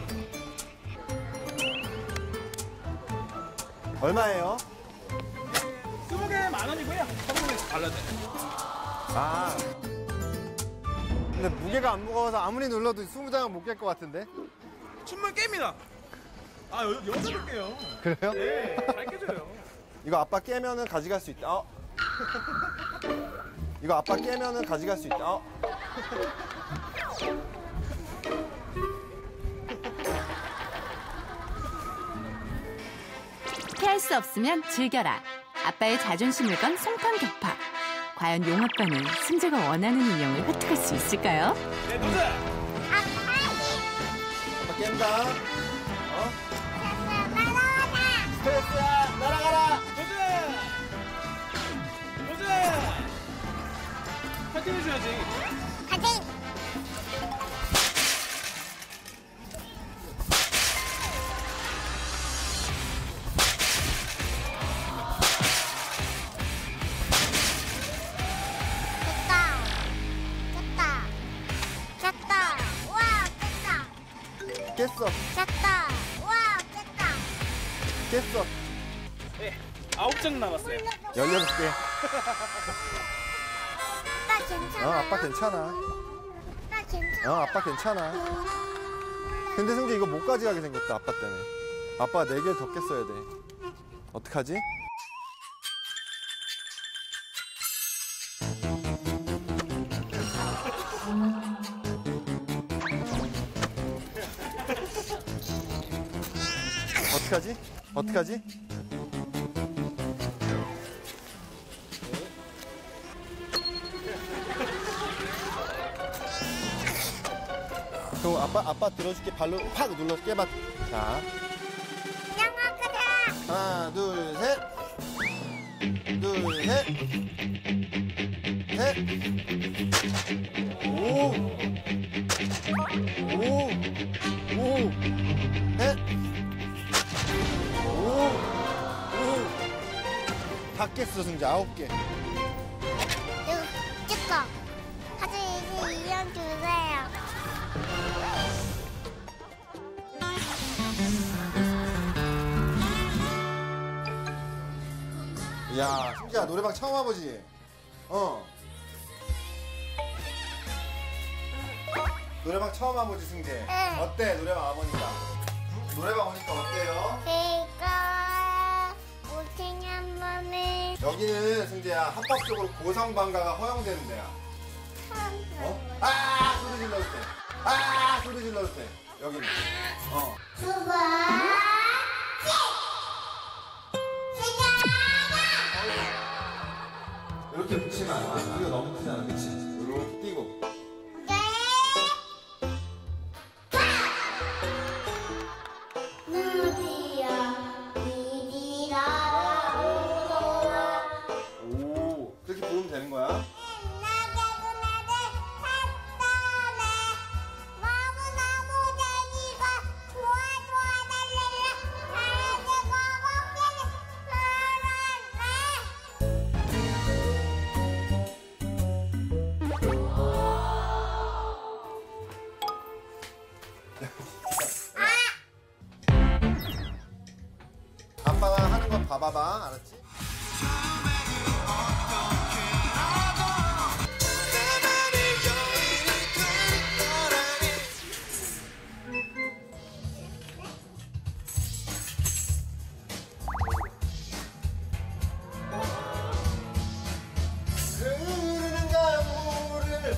얼마예요? 20개 10,000원이고요. 3,000원에서 달라져요. 아. 근데 무게가 안 무거워서 아무리 눌러도 20장은 못 깰 것 같은데? 춤만 깹니다. 여자도 깨요. 그래요? 네, 잘 깨져요. 이거 아빠 깨면은 가져갈 수 있다. 이거 아빠 깨면은 가져갈 수 있다. 피할 수 없으면 즐겨라. 아빠의 자존심을 건 송판 격파. 과연 용아빠는 승재가 원하는 인형을 획득할 수 있을까요? 네, 도전! 아빠 깬다. 스트레스야, 날아가라! 도전! 파이팅 해줘야지. 파이팅! 깼어. 깼다. 와, 깼다. 깼어. 네, 9장 남았어요. 16개. 아빠 괜찮아. 아빠 괜찮아. 아빠 괜찮아. 아빠 괜찮아. 근데 승재 이거 못 가져가게 생겼다, 아빠 때문에. 아빠가 4개를 더 깼어야 돼. 어떡하지? 어떡하지? 어떡하지? 그럼 아빠 들어줄게. 발로 팍 눌러 깨봐. 자. 하나, 둘, 셋. 둘, 셋. 셋. 오. 오. 오. 셋. 오. 오. 다 깼어, 승재. 9개. 찍어. 하지 이제 2년 주세요. 야, 승재야, 노래방 처음 와보지? 노래방 처음 와보지, 승재? 응. 어때, 노래방 와보니까? 노래방 오니까 어때요? 제가 5층에 한 번에 여기는, 승재야, 합법적으로 고성방가가 허용되는 데야. 어? 아! 소리 질러도 돼. 아! 소리 질러도 돼. 여기는. 이렇게 붙이면 안 돼. 우리가 너무 크잖아, 그치? 이렇게 띄고. 오, 그렇게 부르면 되는 거야? 아빠가 하는 거 봐봐봐, 알았지? 흐르는 강물을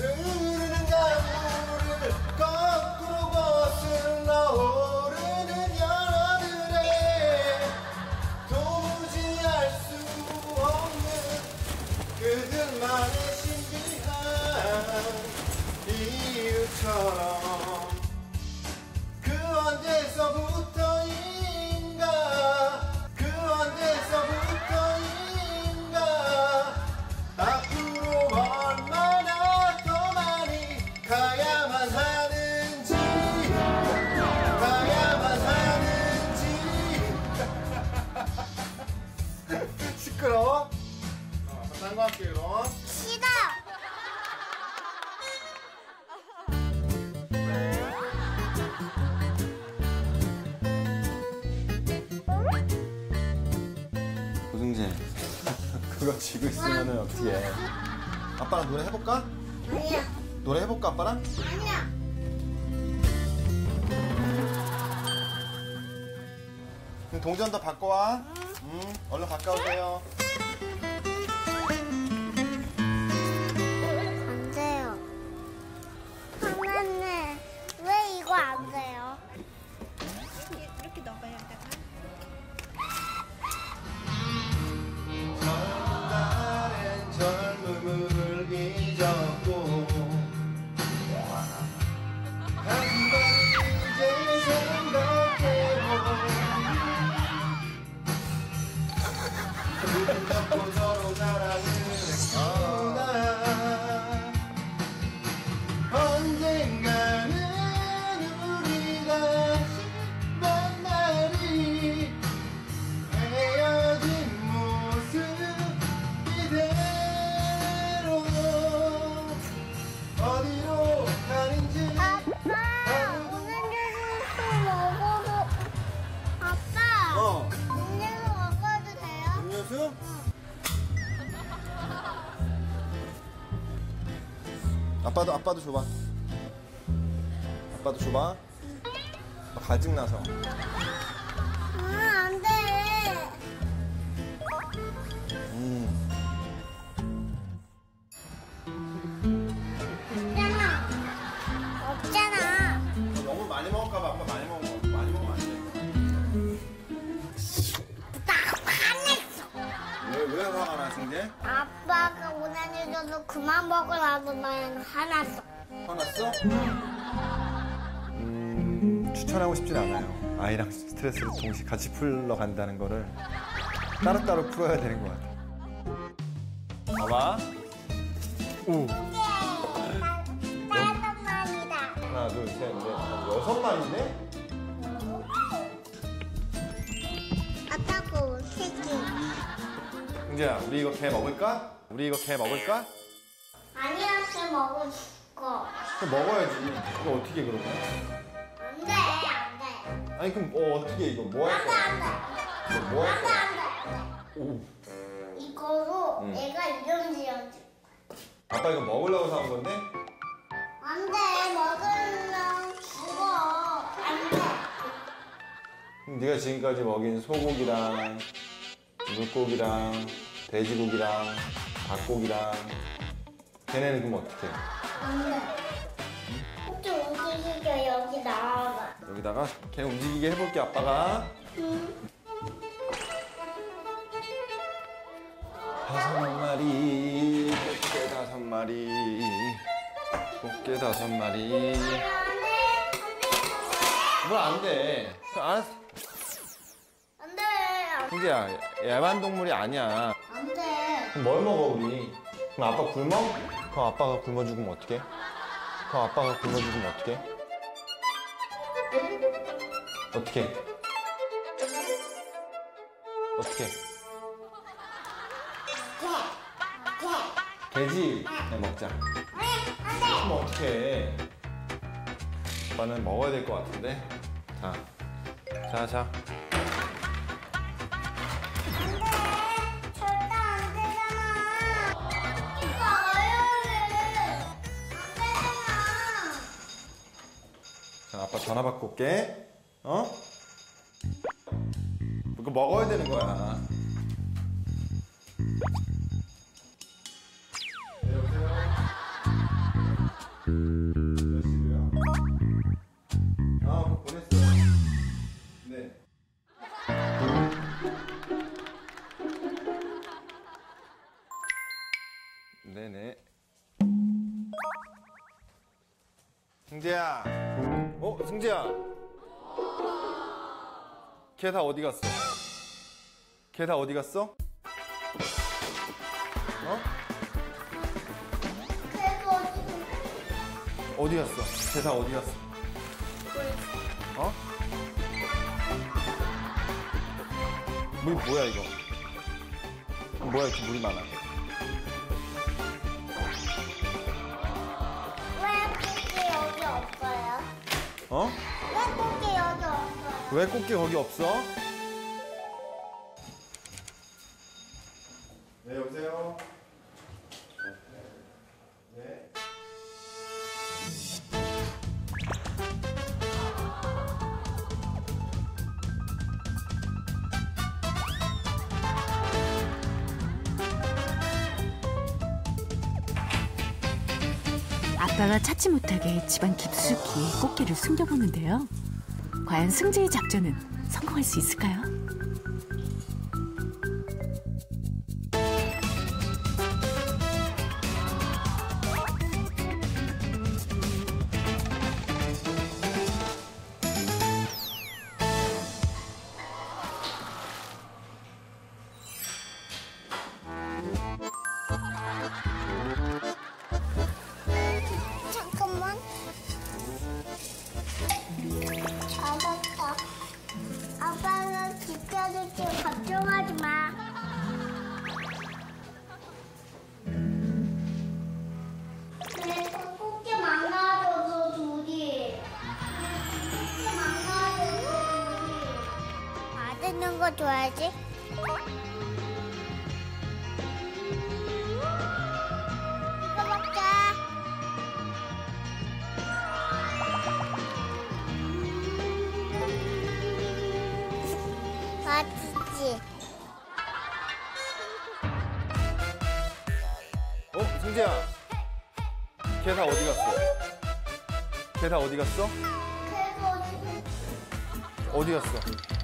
거꾸로 거슬러 오르는 연어들의 도무지 알 수 없는 그들만의 신비한 이유처럼 그 언제서부터인가 앞으로 얼마나 더 많이 가야만 하는지 시끄러워? 딴 거 할게 그럼. 싫어. 고승재 그거 쥐고 있으면 어떻게 해? 아빠랑 노래 해볼까? 아니야. 노래 해볼까 아빠랑? 아니야. 그럼 동전 더 바꿔와. 얼른 가까우세요. 안 돼요. 하나는 왜 이거 안 돼요? 이렇게 넣어봐야 되나? 다른 젊음을 잊었고 한번 이제 생각해보 눈 감고 서로 사랑을 했구나 언젠가는 우리가 만나리 헤어진 모습 이대로 어디로 가는지 아빠 오늘은 아빠도 줘봐. 아빠도 줘봐. 갈증 나서. 안 돼. 없잖아. 너무 많이 먹을까봐 아빠 많이 먹으면 안 돼. 왜 화가 나, 승재? 아빠가 원한이도 그만 먹으라고만 화났어. 화났어? 추천하고 싶진 않아요. 아이랑 스트레스를 동시에 같이 풀러 간다는 거를 따로따로 풀어야 되는 것 같아. 봐봐. 오. 다섯 마리다. 하나, 둘, 셋, 넷, 다섯, 6마리인데? 아빠고 새끼. 승재야, 우리 이거 개 먹을까? 아니야, 쟤 먹을 거. 먹어야지. 이거 어떻게 그러면? 안 돼, 안 돼. 아니 그럼 어떻게 이거 뭐 할 거야? 안 돼. 뭐 할 거야? 안 돼. 오. 이거로 얘가 이런 지어줄. 아빠 이거 먹으려고 사온 건데? 안 돼, 먹으면 죽어. 안 돼. 그럼 네가 지금까지 먹인 소고기랑 물고기랑 돼지고기랑 닭고기랑 걔네는 그럼 어떻게 해? 안 돼. 혹시 움직이게 여기 나와봐. 여기다가 걔 움직이게 해볼게 아빠가. 다섯 마리, 꽃게 5마리, 꽃게 5마리. 뭐 안 돼. 알았어. 안 돼. 승재야, 애완동물이 아니야. 안 돼. 그럼 뭘 먹어 우리? 그럼 아빠 굶어? 그럼 아빠가 굶어 죽으면 어떡해? 어떡해? 돼지 먹자. 그럼 어떡해? 아빠는 먹어야 될 것 같은데. 자. 절대 안 되잖아. 이거 어려워. 안 되잖아. 자, 아빠 전화 받고 올게. 어? 이거 먹어야 되는 거야. 네, 여보세요? 몇 시고요? 그거 보냈어요. 네. 네네. 승재야. 승재야. 걔 다 어디 갔어? 어디 갔어? 걔 다 어디 갔어? 물 뭐야 이거? 뭐야 이렇게 물이 많아? 왜 꽃게 여기 없어요? 왜 꽃게 여기 없어요? 왜 꽃게 거기 없어? 네, 여보세요? 네. 아빠가 찾지 못하게 집안 깊숙이 꽃게를 숨겨보는데요. 과연 승재의 작전은 성공할 수 있을까요? 잠깐만. 잡았다. 아빠가 지켜줄게. 걱정하지 마. 그래서 꽃게 망가져서 둘이. 맛있는 거 줘야지. 이거 먹자. 맛있지? 승재야. 걔 다 어디 갔어? 걔 다 어디 갔어? 어디 갔어?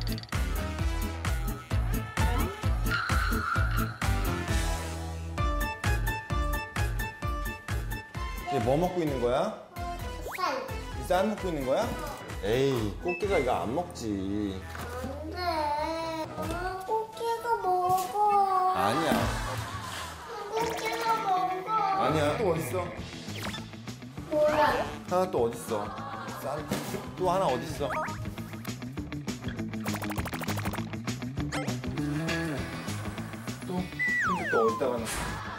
얘 뭐 먹고 있는 거야? 쌀. 이 쌀 먹고 있는 거야? 에이, 꽃게가 이거 안 먹지. 안 돼. 엄마 꽃게도 먹어. 아니야. 꽃게도 먹어. 아니야. 또 어딨어? 뭐야? 하나 또 어딨어? 쌀. 또 하나 어딨어? 또 어디다 가나?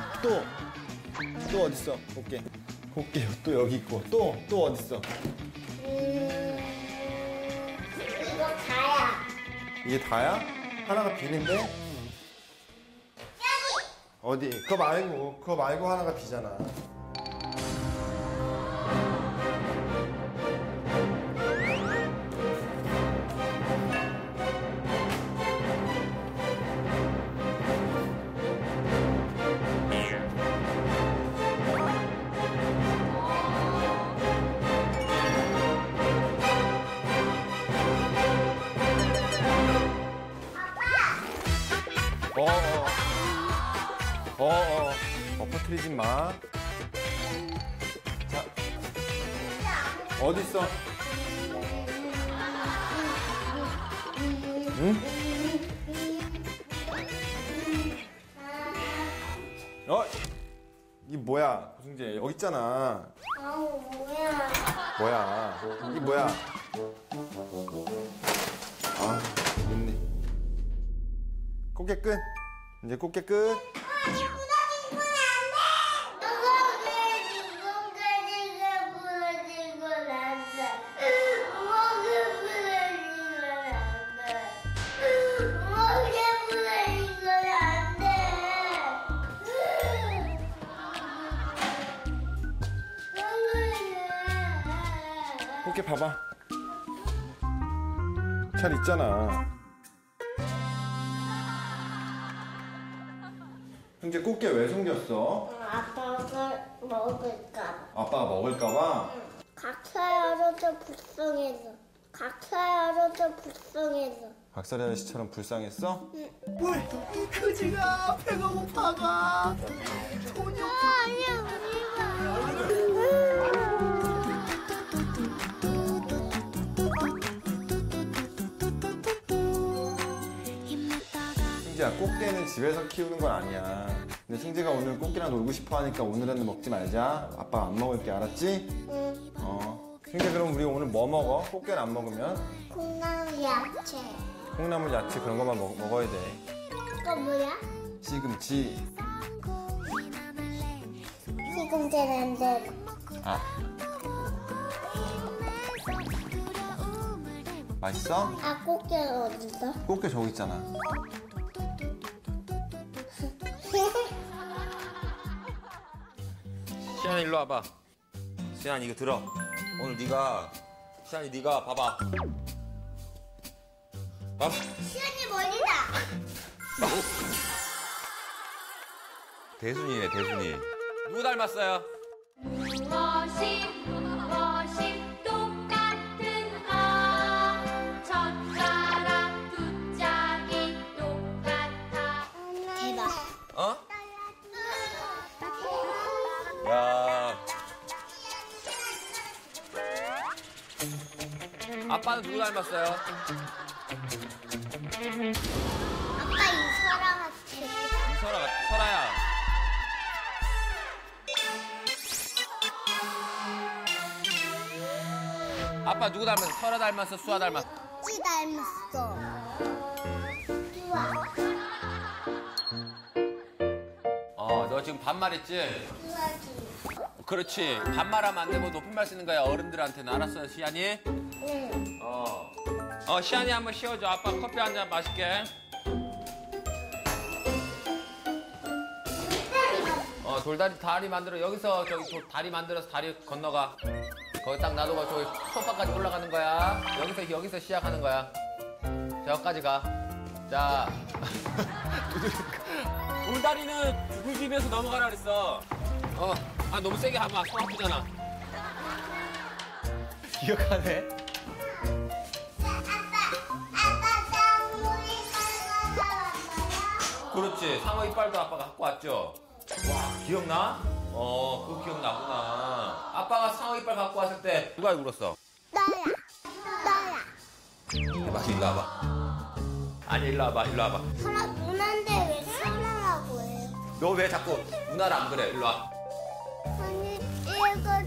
또 어딨어? 꽃게. 꽃게 또 여기 있고. 또 어딨어? 이거 다야. 이게 다야? 하나가 비는데? 어디? 그거 말고 하나가 비잖아. 엎어뜨리지 마. 자, 어디 있어? 응? 이게 뭐야, 고승재? 여기 있잖아. 아우 뭐야? 뭐야? 이게 뭐야? 아, 있네. 꽃게 끝. 이제 꽃게 끝. 꽃게 봐봐. 잘 있잖아. 근데 꽃게 왜 숨겼어? 아빠가 먹을까 봐. 아빠가 먹을까 봐? 각살 아저씨 불쌍해서. 각살 아저씨 불쌍해서. 박사리 아저씨처럼 불쌍했어? 뭘? 그지가 배가 고파가. 소녀. 아니야, 승재야, 꽃게는 집에서 키우는 건 아니야. 근데 승재가 오늘 꽃게랑 놀고 싶어 하니까 오늘은 먹지 말자. 아빠 안 먹을게, 알았지? 응. 승재, 그럼 우리 오늘 뭐 먹어? 꽃게를 안 먹으면? 콩나물 야채. 콩나물, 야채 그런 것만 먹어야 돼. 이거 뭐야? 시금치. 시금치는 안 돼. 아. 맛있어? 아, 꽃게는 어딨어? 꽃게 저기 있잖아. 시안이 일로 와봐. 시안이 이거 들어. 오늘 시안이 네가 봐봐. 봐봐. 시연이 머리다. 대순이네, 대순이. 누구 닮았어요? 무엇이 똑같은가 첫자락 두짝이 똑같아. 대박. 어? 야. 아빠는 누구 닮았어요? 아빠 이설아 같아. 설아야. 아빠 누구 닮았어? 설아 닮았어? 수아 닮았어? 찌 닮았어. 좋아. 너 지금 반말했지? 좋아지. 그렇지. 반말하면 안 되고 높임말 쓰는 거야, 어른들한테는. 알았어요, 시안이? 응. 시안이 한번 씌워줘. 아빠 커피 한 잔 마실게. 다리 만들어. 여기서 다리 만들어서 다리 건너가. 거기 딱 놔두고 저기 소파까지 올라가는 거야. 여기서 시작하는 거야. 저기까지 가. 자, 돌다리는 두들기면서 넘어가라 그랬어. 너무 세게 하면 손 아프잖아. 기억하네. 그렇지. 상어 이빨도 아빠가 갖고 왔죠. 와, 기억나? 그거 기억나구나. 아빠가 상어 이빨 갖고 왔을 때 누가 울었어? 나야. 해봐, 일로 와봐. 아니, 일로 와봐. 설아 누나인데 왜 설아라고 해요? 너 왜 자꾸 누나를 안 그래? 일로 와. 아니 얘가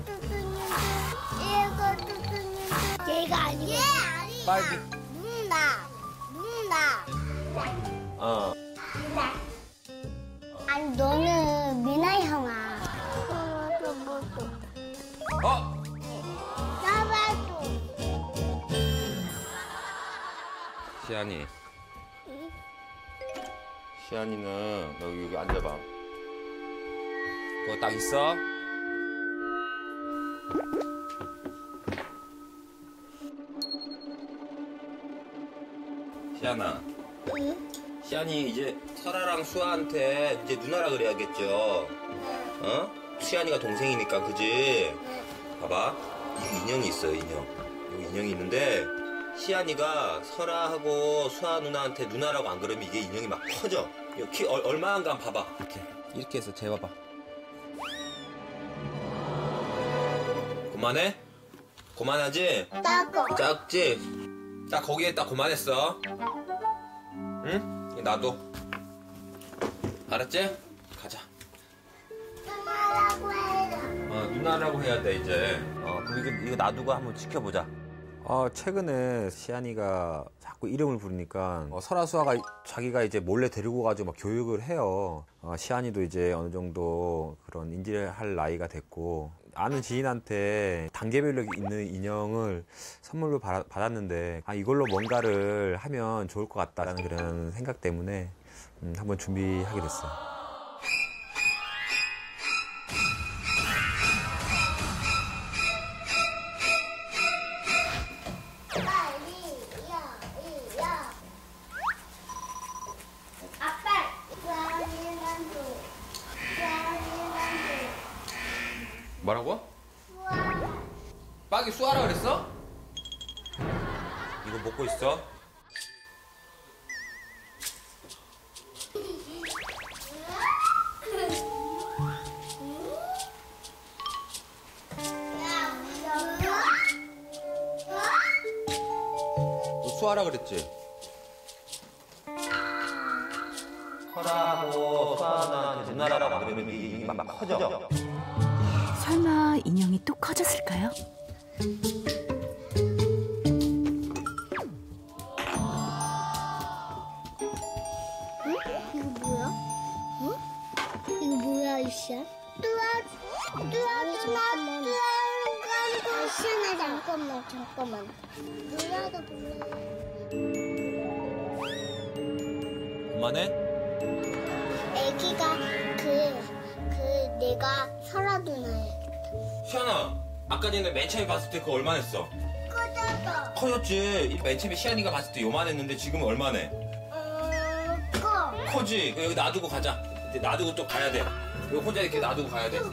뚜뚜님도 얘가 아니고 얘 아니야. 빨리. 누나. 아니 너는 미나 형아. 나봐도. 시안이. 시안이는 너 여기 앉아봐. 그거 딱 있어? 시안아. 응? 시안이 이제 설아랑 수아한테 이제 누나라 그래야겠죠? 시안이가 동생이니까, 그지? 봐봐. 이 인형이 있어요, 인형. 여기 인형이 있는데 시안이가 설아하고 수아 누나한테 누나라고 안 그러면 이게 인형이 막 커져. 키 얼마인가 한번 봐봐. 이렇게 해서 재봐봐. 그만해? 그만하지? 작지? 딱 거기에 딱 그만했어. 응? 나도. 알았지? 가자. 누나라고 해라. 누나라고 해야 돼, 이제. 그럼 이거 놔두고 한번 지켜보자. 최근에 시안이가 자꾸 이름을 부르니까 설아수아가 자기가 이제 몰래 데리고 가지고 막 교육을 해요. 시안이도 이제 어느 정도 그런 인지를 할 나이가 됐고, 아는 지인한테 단계별로 있는 인형을 선물로 받았는데 이걸로 뭔가를 하면 좋을 것 같다라는 그런 생각 때문에 한번 준비하게 됐어요. 뭐라고? 빠기 쏘아라 그랬어? 이거 먹고 있어? 너 수아라 그랬지? 설아하고 수아한테 누나라고 그러면 이게 막 커져. 설마 인형이 또 커졌을까요? 이거 뭐야? 이거 뭐야, 이씨? 잠깐만. 누나도 몰라. 그만해? 애기가 내가 설아 누나야. 시안아, 아까 전에 맨 처음에 봤을 때 그거 얼마 냈어? 커졌어. 커졌지. 맨 처음에 시안이가 봤을 때 요만했는데 지금은 얼마네? 커지. 여기 놔두고 가자. 이제 놔두고 또 가야 돼. 이거 혼자 이렇게 놔두고 가야 돼.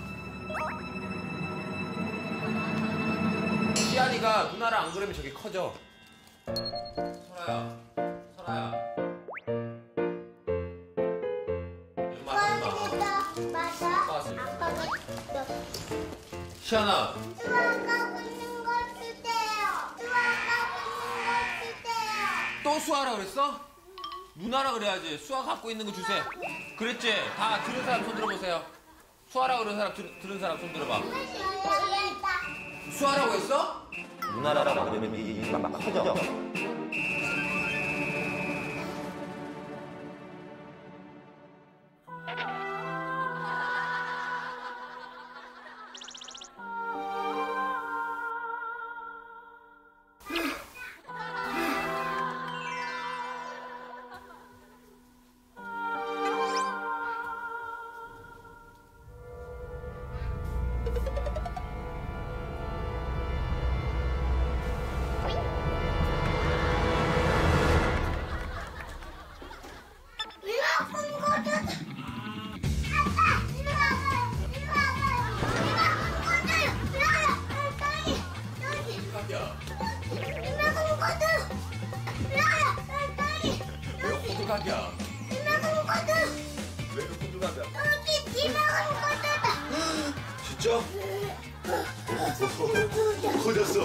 시안이가 누나랑 안 그러면 저기 커져. 설아야. 맞아. 시안아. 수아가 있는 걸 주세요. 또 수아라 그랬어? 누나라 그래야지. 수아 갖고 있는 거 주세요. 그랬지? 다 들은 사람 손 들어보세요. 수아라 그런 사람 들은 사람 손 들어봐. 수아라고 했어? 누나라고 그러면 이게 막 커져. 호들갑이야. 이만큼 거둬. 왜 이렇게 호들갑이야? 여기 이만큼 거둬다. 진짜? 커졌어.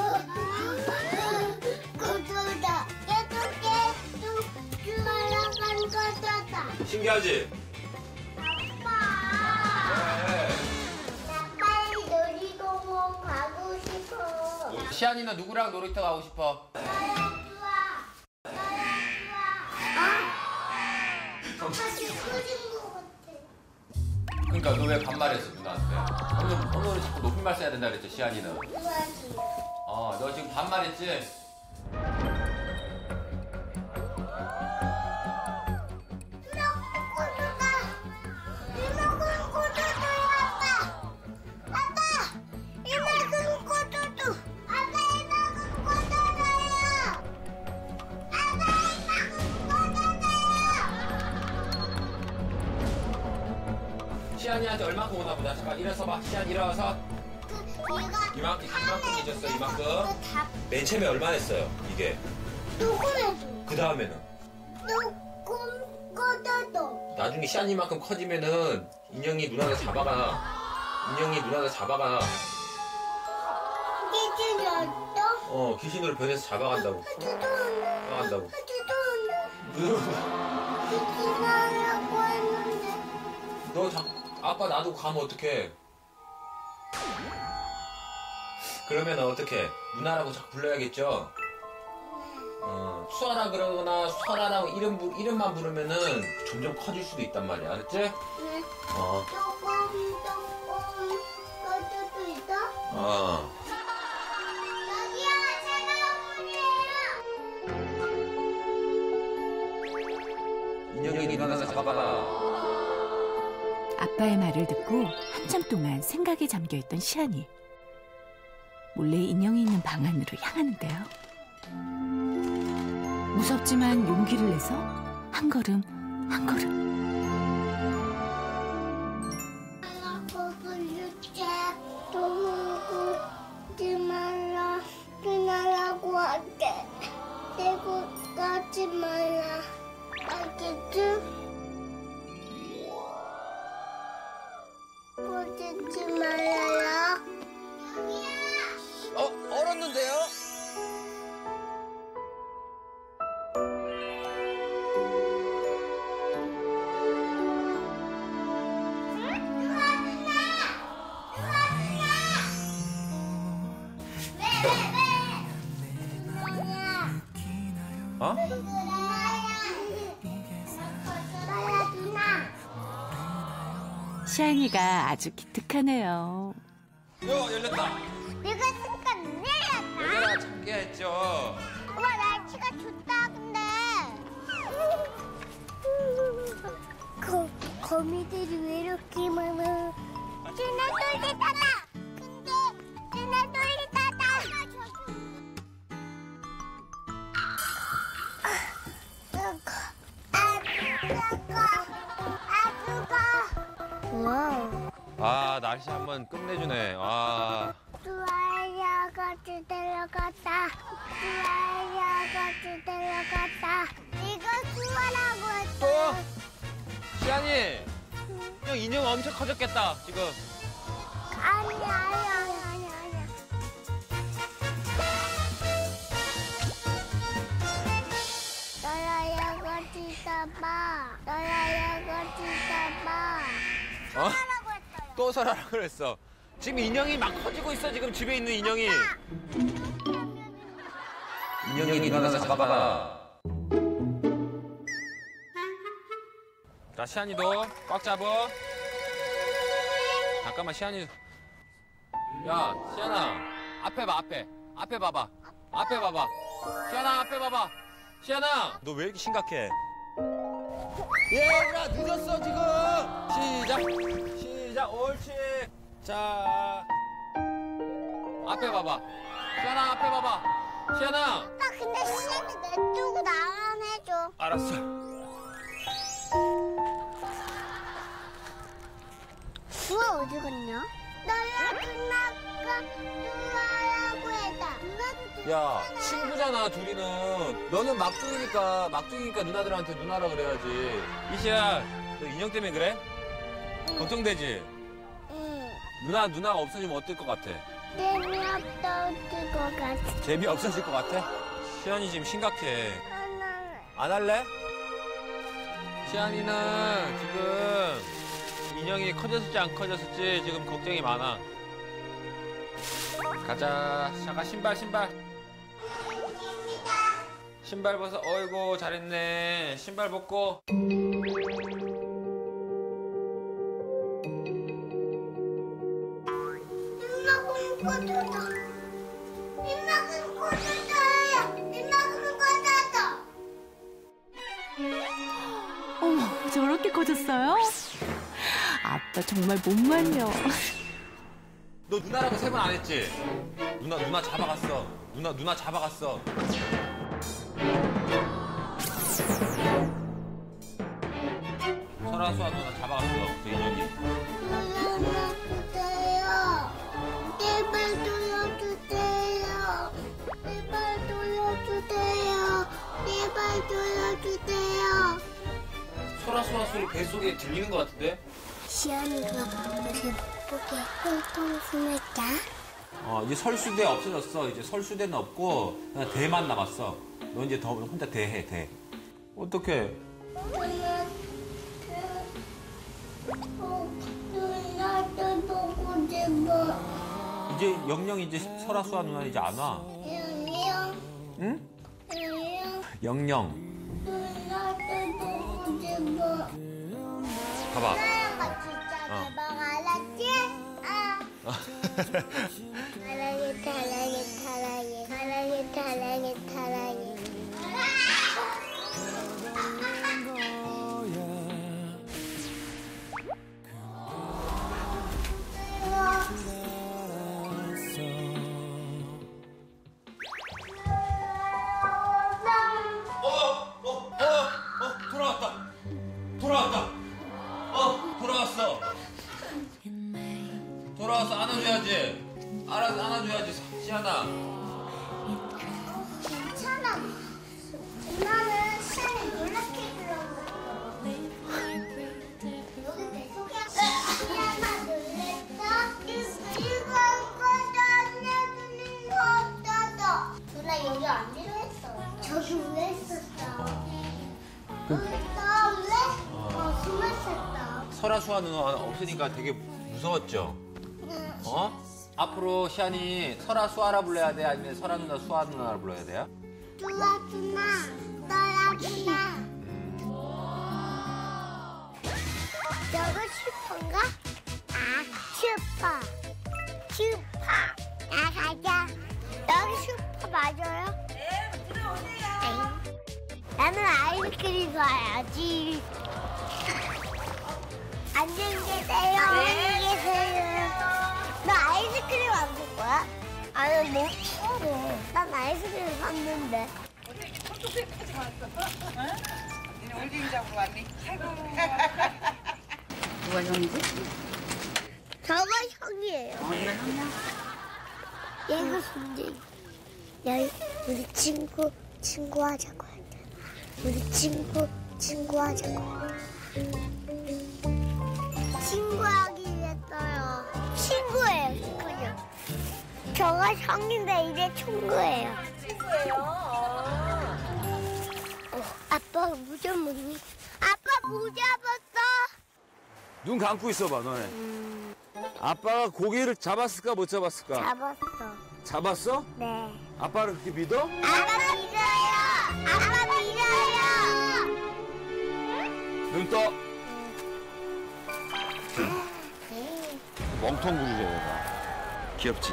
거둬다. 6개 쭉 올라간 거둬다. 신기하지? 나 빨리 놀이공원 가고 싶어. 시안이는 누구랑 놀이터 가고 싶어? 그러니까 너 왜 반말했어 누나한테? 오늘은 자꾸 높임말 써야 된다 그랬지 시안이는. 너 지금 반말했지? 시안이한테 얼마큼 오나 보자. 잠깐 일어서 봐. 시안 일어서. 이만큼 잊었어. 이만큼. 맨 처음에 얼마 했어요? 이게. 조금해도. 그 다음에는. 조금 거둬도. 나중에 시안이만큼 커지면은 인형이 누나가 잡아가. 귀신이 어떠? 귀신으로 변해서 잡아간다고. 잡아간다고. 귀신하려고 했는데. 너 아빠 놔두고 가면 어떡해? 그러면 어떡해? 누나라고 자꾸 불러야겠죠? 수아라 그러거나 수아라라고 이름만 부르면은 점점 커질 수도 있단 말이야. 알았지? 네. 조금 거둘 수 있어? 여기야, 제가 인형이 누나가 잡아가. 아빠의 말을 듣고 한참 동안 생각에 잠겨있던 시안이 몰래 인형이 있는 방 안으로 향하는데요. 무섭지만 용기를 내서 한 걸음 한 걸음. 오지 말라. 누나라고 할게. 내고 가지 말라. 알겠지? 꼬지지 말아요. 얼었는데요? 시안이가 아주 기특하네요. 열렸다. 내가 순간 내렸다. 열려라 참게 했죠. 엄마 날씨가 좋다 근데. 거미들이 왜 이렇게 많아? 누나 돌리 탔다. 근데 누나 돌리 탔다. 와. 날씨 한번 끝내주네. 와. 수아야 같이 데려갔다. 수아야 같이 데려갔다. 이거 수아라고 했어. 시안이. 형 인형 엄청 커졌겠다 지금. 아니야. 너라야 같이 잡아. 또 설하라고 그랬어. 지금 인형이 막 커지고 있어. 지금 집에 있는 인형이. 인형이 누나가 잡아가. 자, 시안이도 꽉 잡어. 잠깐만, 시안이. 야, 시안아. 앞에 봐, 앞에. 앞에 봐봐. 앞에 봐봐. 시안아, 앞에 봐봐. 시안아. 너 왜 이렇게 심각해? 얘들아, 늦었어, 지금. 시작, 옳지. 자. 앞에 봐봐. 시안아, 앞에 봐봐. 시안아. 오빠 근데 시안이 냅두고 나만 해줘. 알았어. 수아 어디 갔냐? 너야 끝나가 수아라고 했지. 누나도 야, 친구잖아, 둘이는. 너는 막둥이니까 누나들한테 누나라 그래야지. 이시야, 너 인형 때문에 그래? 걱정되지? 응. 누나가 없어지면 어떨 것 같아? 재미없을 것 같아. 재미없어질 것 같아? 시안이 지금 심각해. 안 할래? 시안이는 지금 인형이 커졌을지 안 커졌을지 지금 걱정이 많아. 가자. 잠깐 신발 벗어. 어이구 잘했네. 신발 벗고. 어머, 저렇게 커졌어요? 아빠 정말 못 말려. 너 누나라고 세 번 안 했지? 누나 잡아갔어. 누나 잡아갔어. 설아수아 누나 잡아갔어. 그 인형이. 돌려주세요. 제발 돌려주세요. 제발 돌려주세요. 제발 돌려주세요. 설아수아 소리 뱃속에 들리는 것 같은데? 시안이가 요새 예쁘게 꽁꽁 숨을까? 이제 설수대 없어졌어. 이제 설수대는 없고 그냥 대만 남았어. 너 이제 더 혼자 대. 어떡해? 누나도 보고 싶어. 이제 영영 이제 설아수아 누나 이제 안 와. 영영. 응? 영영. 영영. 누나도 보고 싶어. 봐봐. 나랑 같이 짜장면 알았지? 사랑해. 돌아왔어. 안아줘야지. 안아줘야지. 시안아. 괜찮아. 누나는 시안이 놀랍게 불렀어. 여기 뱃속에 시안아 놀랬어? 이거 꺼져내주는 거 없어서. 누나 여기 앉기로 했어. 저기 왜 있었어? 나 원래 숨었었어. 설아수아 누나 없으니까 되게 무서웠죠? 앞으로 시안이 설아수아라 불러야 돼? 아니면 설아 누나 수아 누나라 불러야 돼요? 수아 누나, 너야 누나. 저거 슈퍼인가? 슈퍼. 가자. 여기 슈퍼 맞아요? 네, 들어오세요. 나는 아이스크림 사야지. 안녕히 계세요. 안녕히 계세요. 너 아이스크림 안 줄 거야? 아니, 뭐 추워. 난 아이스크림 샀는데. 어떻게 초록색까지 왔어? 니네 올갱이 잡으러 왔니? 아이고. 누가 형이지? 저거 형이에요. 얘가 형이야? 얘가 선생님. 야, 우리 친구 하자고 했잖아. 우리 친구 하자고. 친구하기 위해서요. 친구예요, 그냥. 저가 형인데 이제 친구예요. 아빠 모자 뭐니? 아빠 모자 벗어. 눈 감고 있어봐, 너네. 아빠가 고기를 잡았을까, 못 잡았을까? 잡았어. 잡았어? 네. 아빠를 그렇게 믿어? 아빠 믿어요. 아빠 믿어요. 눈 떠. 멍텅 부르죠, 얘가. 귀엽지?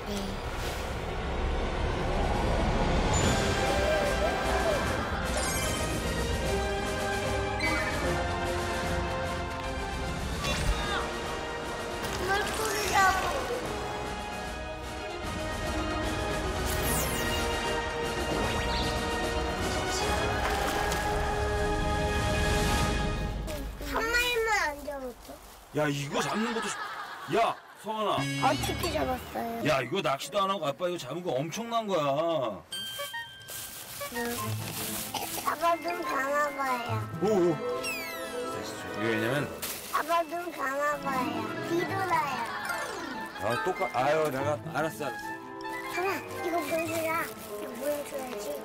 물 뿌리라고. 한 마리만 안 잡았어? 야, 이거 잡는 것도. 야, 서원아. 어떻게 잡았어요? 야, 이거 낚시도 안 하고 아빠 이거 잡은 거 엄청난 거야. 아빠 눈 감아봐요. 오. 이게 왜냐면 아빠 눈 감아봐요. 뒤돌아요. 아유, 내가 알았어. 하나, 이거 보여줘야. 이거 보여줘야지.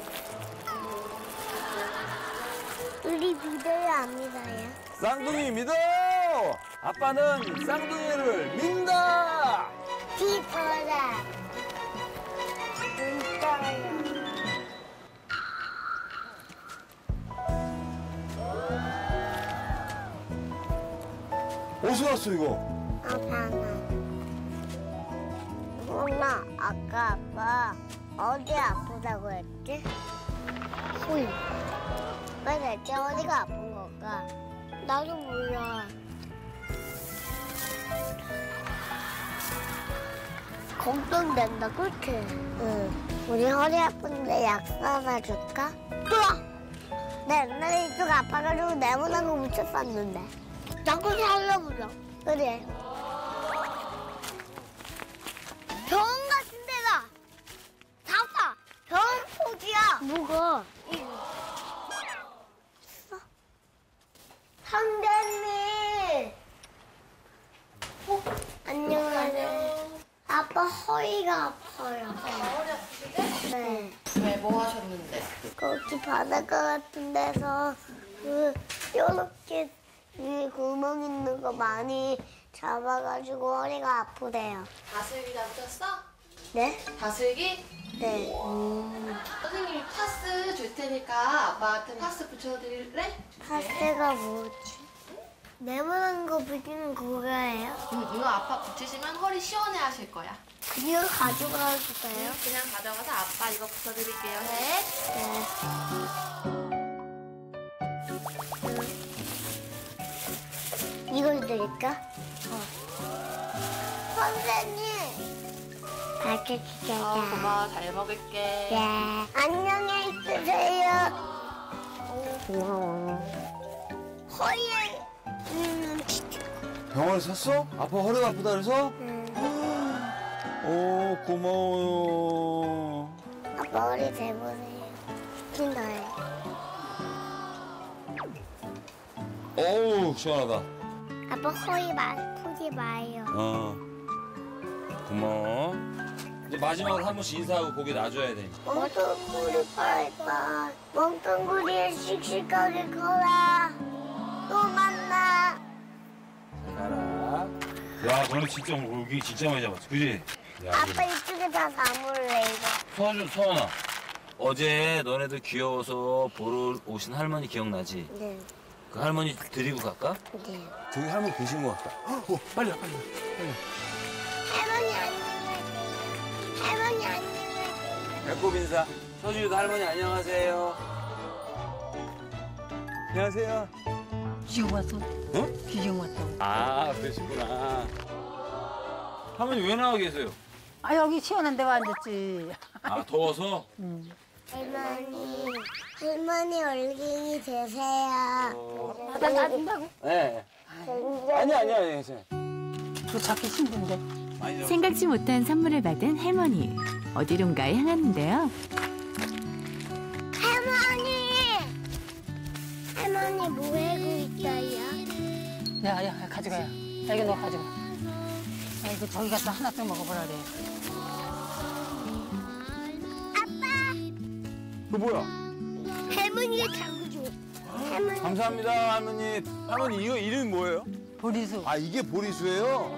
우리 믿어요, 안 믿어요? 쌍둥이 믿어! 아빠는 쌍둥이를 믿는다! 뒤돌아. 눈 떠요. 어디서 왔어, 이거? 엄마, 아까 아빠 어디 아프다고 했지? 왜 대체 어디가 아픈 걸까? 나도 몰라. 걱정된다, 그치? 응. 우리 허리 아픈데 약 사다 줄까? 좋아! 내 옛날에 이쪽 아파가지고 네모난 거 묻혔었는데. 자꾸 살려보자. 그래. 병원 같은 데가 잡아. 병원 포기야. 뭐가? 선배님. 안녕하세요. 아빠 허리가 아파요. 허리 아프시게? 네. 왜, 뭐 하셨는데? 거기 바닷가 같은 데서 요렇게 구멍 있는 거 많이 잡아가지고 허리가 아프대요. 다슬기 잡으셨어? 네? 다슬기? 네. 선생님이 파스 줄 테니까 아빠한테 파스 붙여드릴래? 파스가 뭐지? 네모난 거 붙이는 그거예요? 이거 아빠 붙이시면 허리 시원해 하실 거야. 이거 가져가도 돼요? 그냥 가져가서 아빠 이거 붙여드릴게요. 네. 이걸 드릴까? 선생님! 밝혀주세요. 고마워, 잘 먹을게. 네. 안녕히 있으세요. 허리에 병원에 샀어? 아빠 허리가 아프다 그래서? 오, 고마워요. 아빠 허리 대보세요. 힘나요. 어우, 시원하다. 아빠 허리 아프지 마요. 고마워. 이제 마지막으로 한 번씩 인사하고 고개 놔줘야 돼. 멍텅구리 빨빨. 멍텅구리에 씩씩하게 커라. 또 만나. 가라. 야, 너네 진짜 여기 진짜 많이 잡았어. 그지? 야, 아빠 이쪽에 다 담을래, 이거. 서원아. 어제 너네들 귀여워서 보러 오신 할머니 기억나지? 네. 그 할머니 드리고 갈까? 네. 저기 할머니 계신 것 같다. 빨리 와. 할머니 안녕하세요. 할머니 안녕하세요. 배꼽 인사. 서준이도 할머니 안녕하세요. 안녕하세요. 기정 왔어. 어? 기정 왔어. 아, 그러시구나. 할머니 왜 나와 계세요? 아 여기 시원한 데 와 앉았지. 아, 더워서? 할머니 얼갱이 되세요. 나 놔준다고? 네. 아니야. 그 찾기 힘든데. 생각지 못한 선물을 받은 할머니. 어디론가 향하는데요. 할머니 뭐 하고 있어요? 야 가져가야. 야 이거 너 가져가. 야 이거 저기 가서 하나씩 먹어보라 그래. 그 뭐야? 할머니가 자꾸 줘. 할머니. 감사합니다, 할머니. 할머니, 이거 이름이 뭐예요? 보리수. 아, 이게 보리수예요?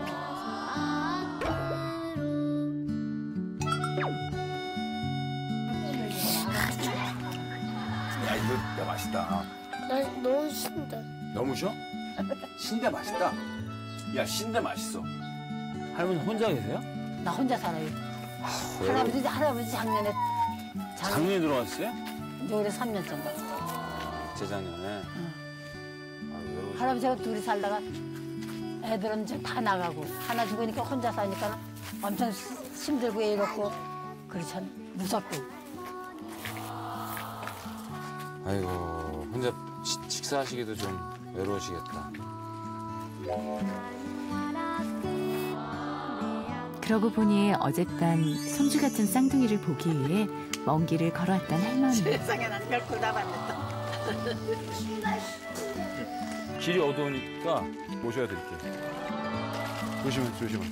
야, 이거 진짜 맛있다. 나 너무 신다. 너무 쉬어? 신데 맛있다. 야, 신데 맛있어. 할머니 혼자 계세요? 나 혼자 살아요. 왜요? 할아버지 작년에 작년에 들어왔어요? 이제 올해 3년 전가. 재작년에. 할아버지하고 둘이 살다가 애들은 이제 다 나가고 하나 죽으니까 혼자 사니까 엄청 힘들고 외롭고 그렇지 무섭고. 아이고, 혼자 식사하시기도 좀 외로우시겠다. 그러고 보니 어젯밤 손주 같은 쌍둥이를 보기 위해 먼 길을 걸어왔던 할머니. 세상에 난 별거 다 봤는다. 길이 어두우니까 모셔야 드릴게요. 조심하세요.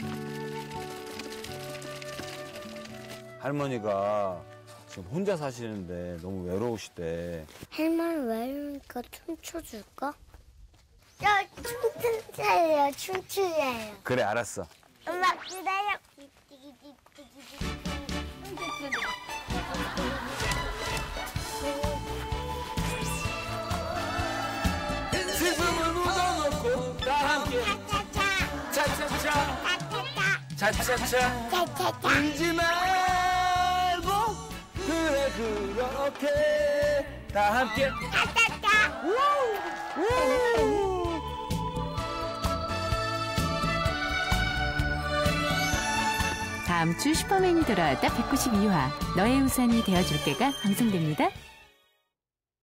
할머니가 지금 혼자 사시는데 너무 외로우시대. 할머니 외로우니까 춤춰줄까? 야, 춤추세요, 춤추세요. 그래, 알았어. 음악 주세요. 슬픔을 묻어놓고 다 함께 차차차 울지 말고 그래 그렇게 다 함께 다음 주 슈퍼맨이 돌아왔다 192화 너의 우산이 되어줄게가 방송됩니다.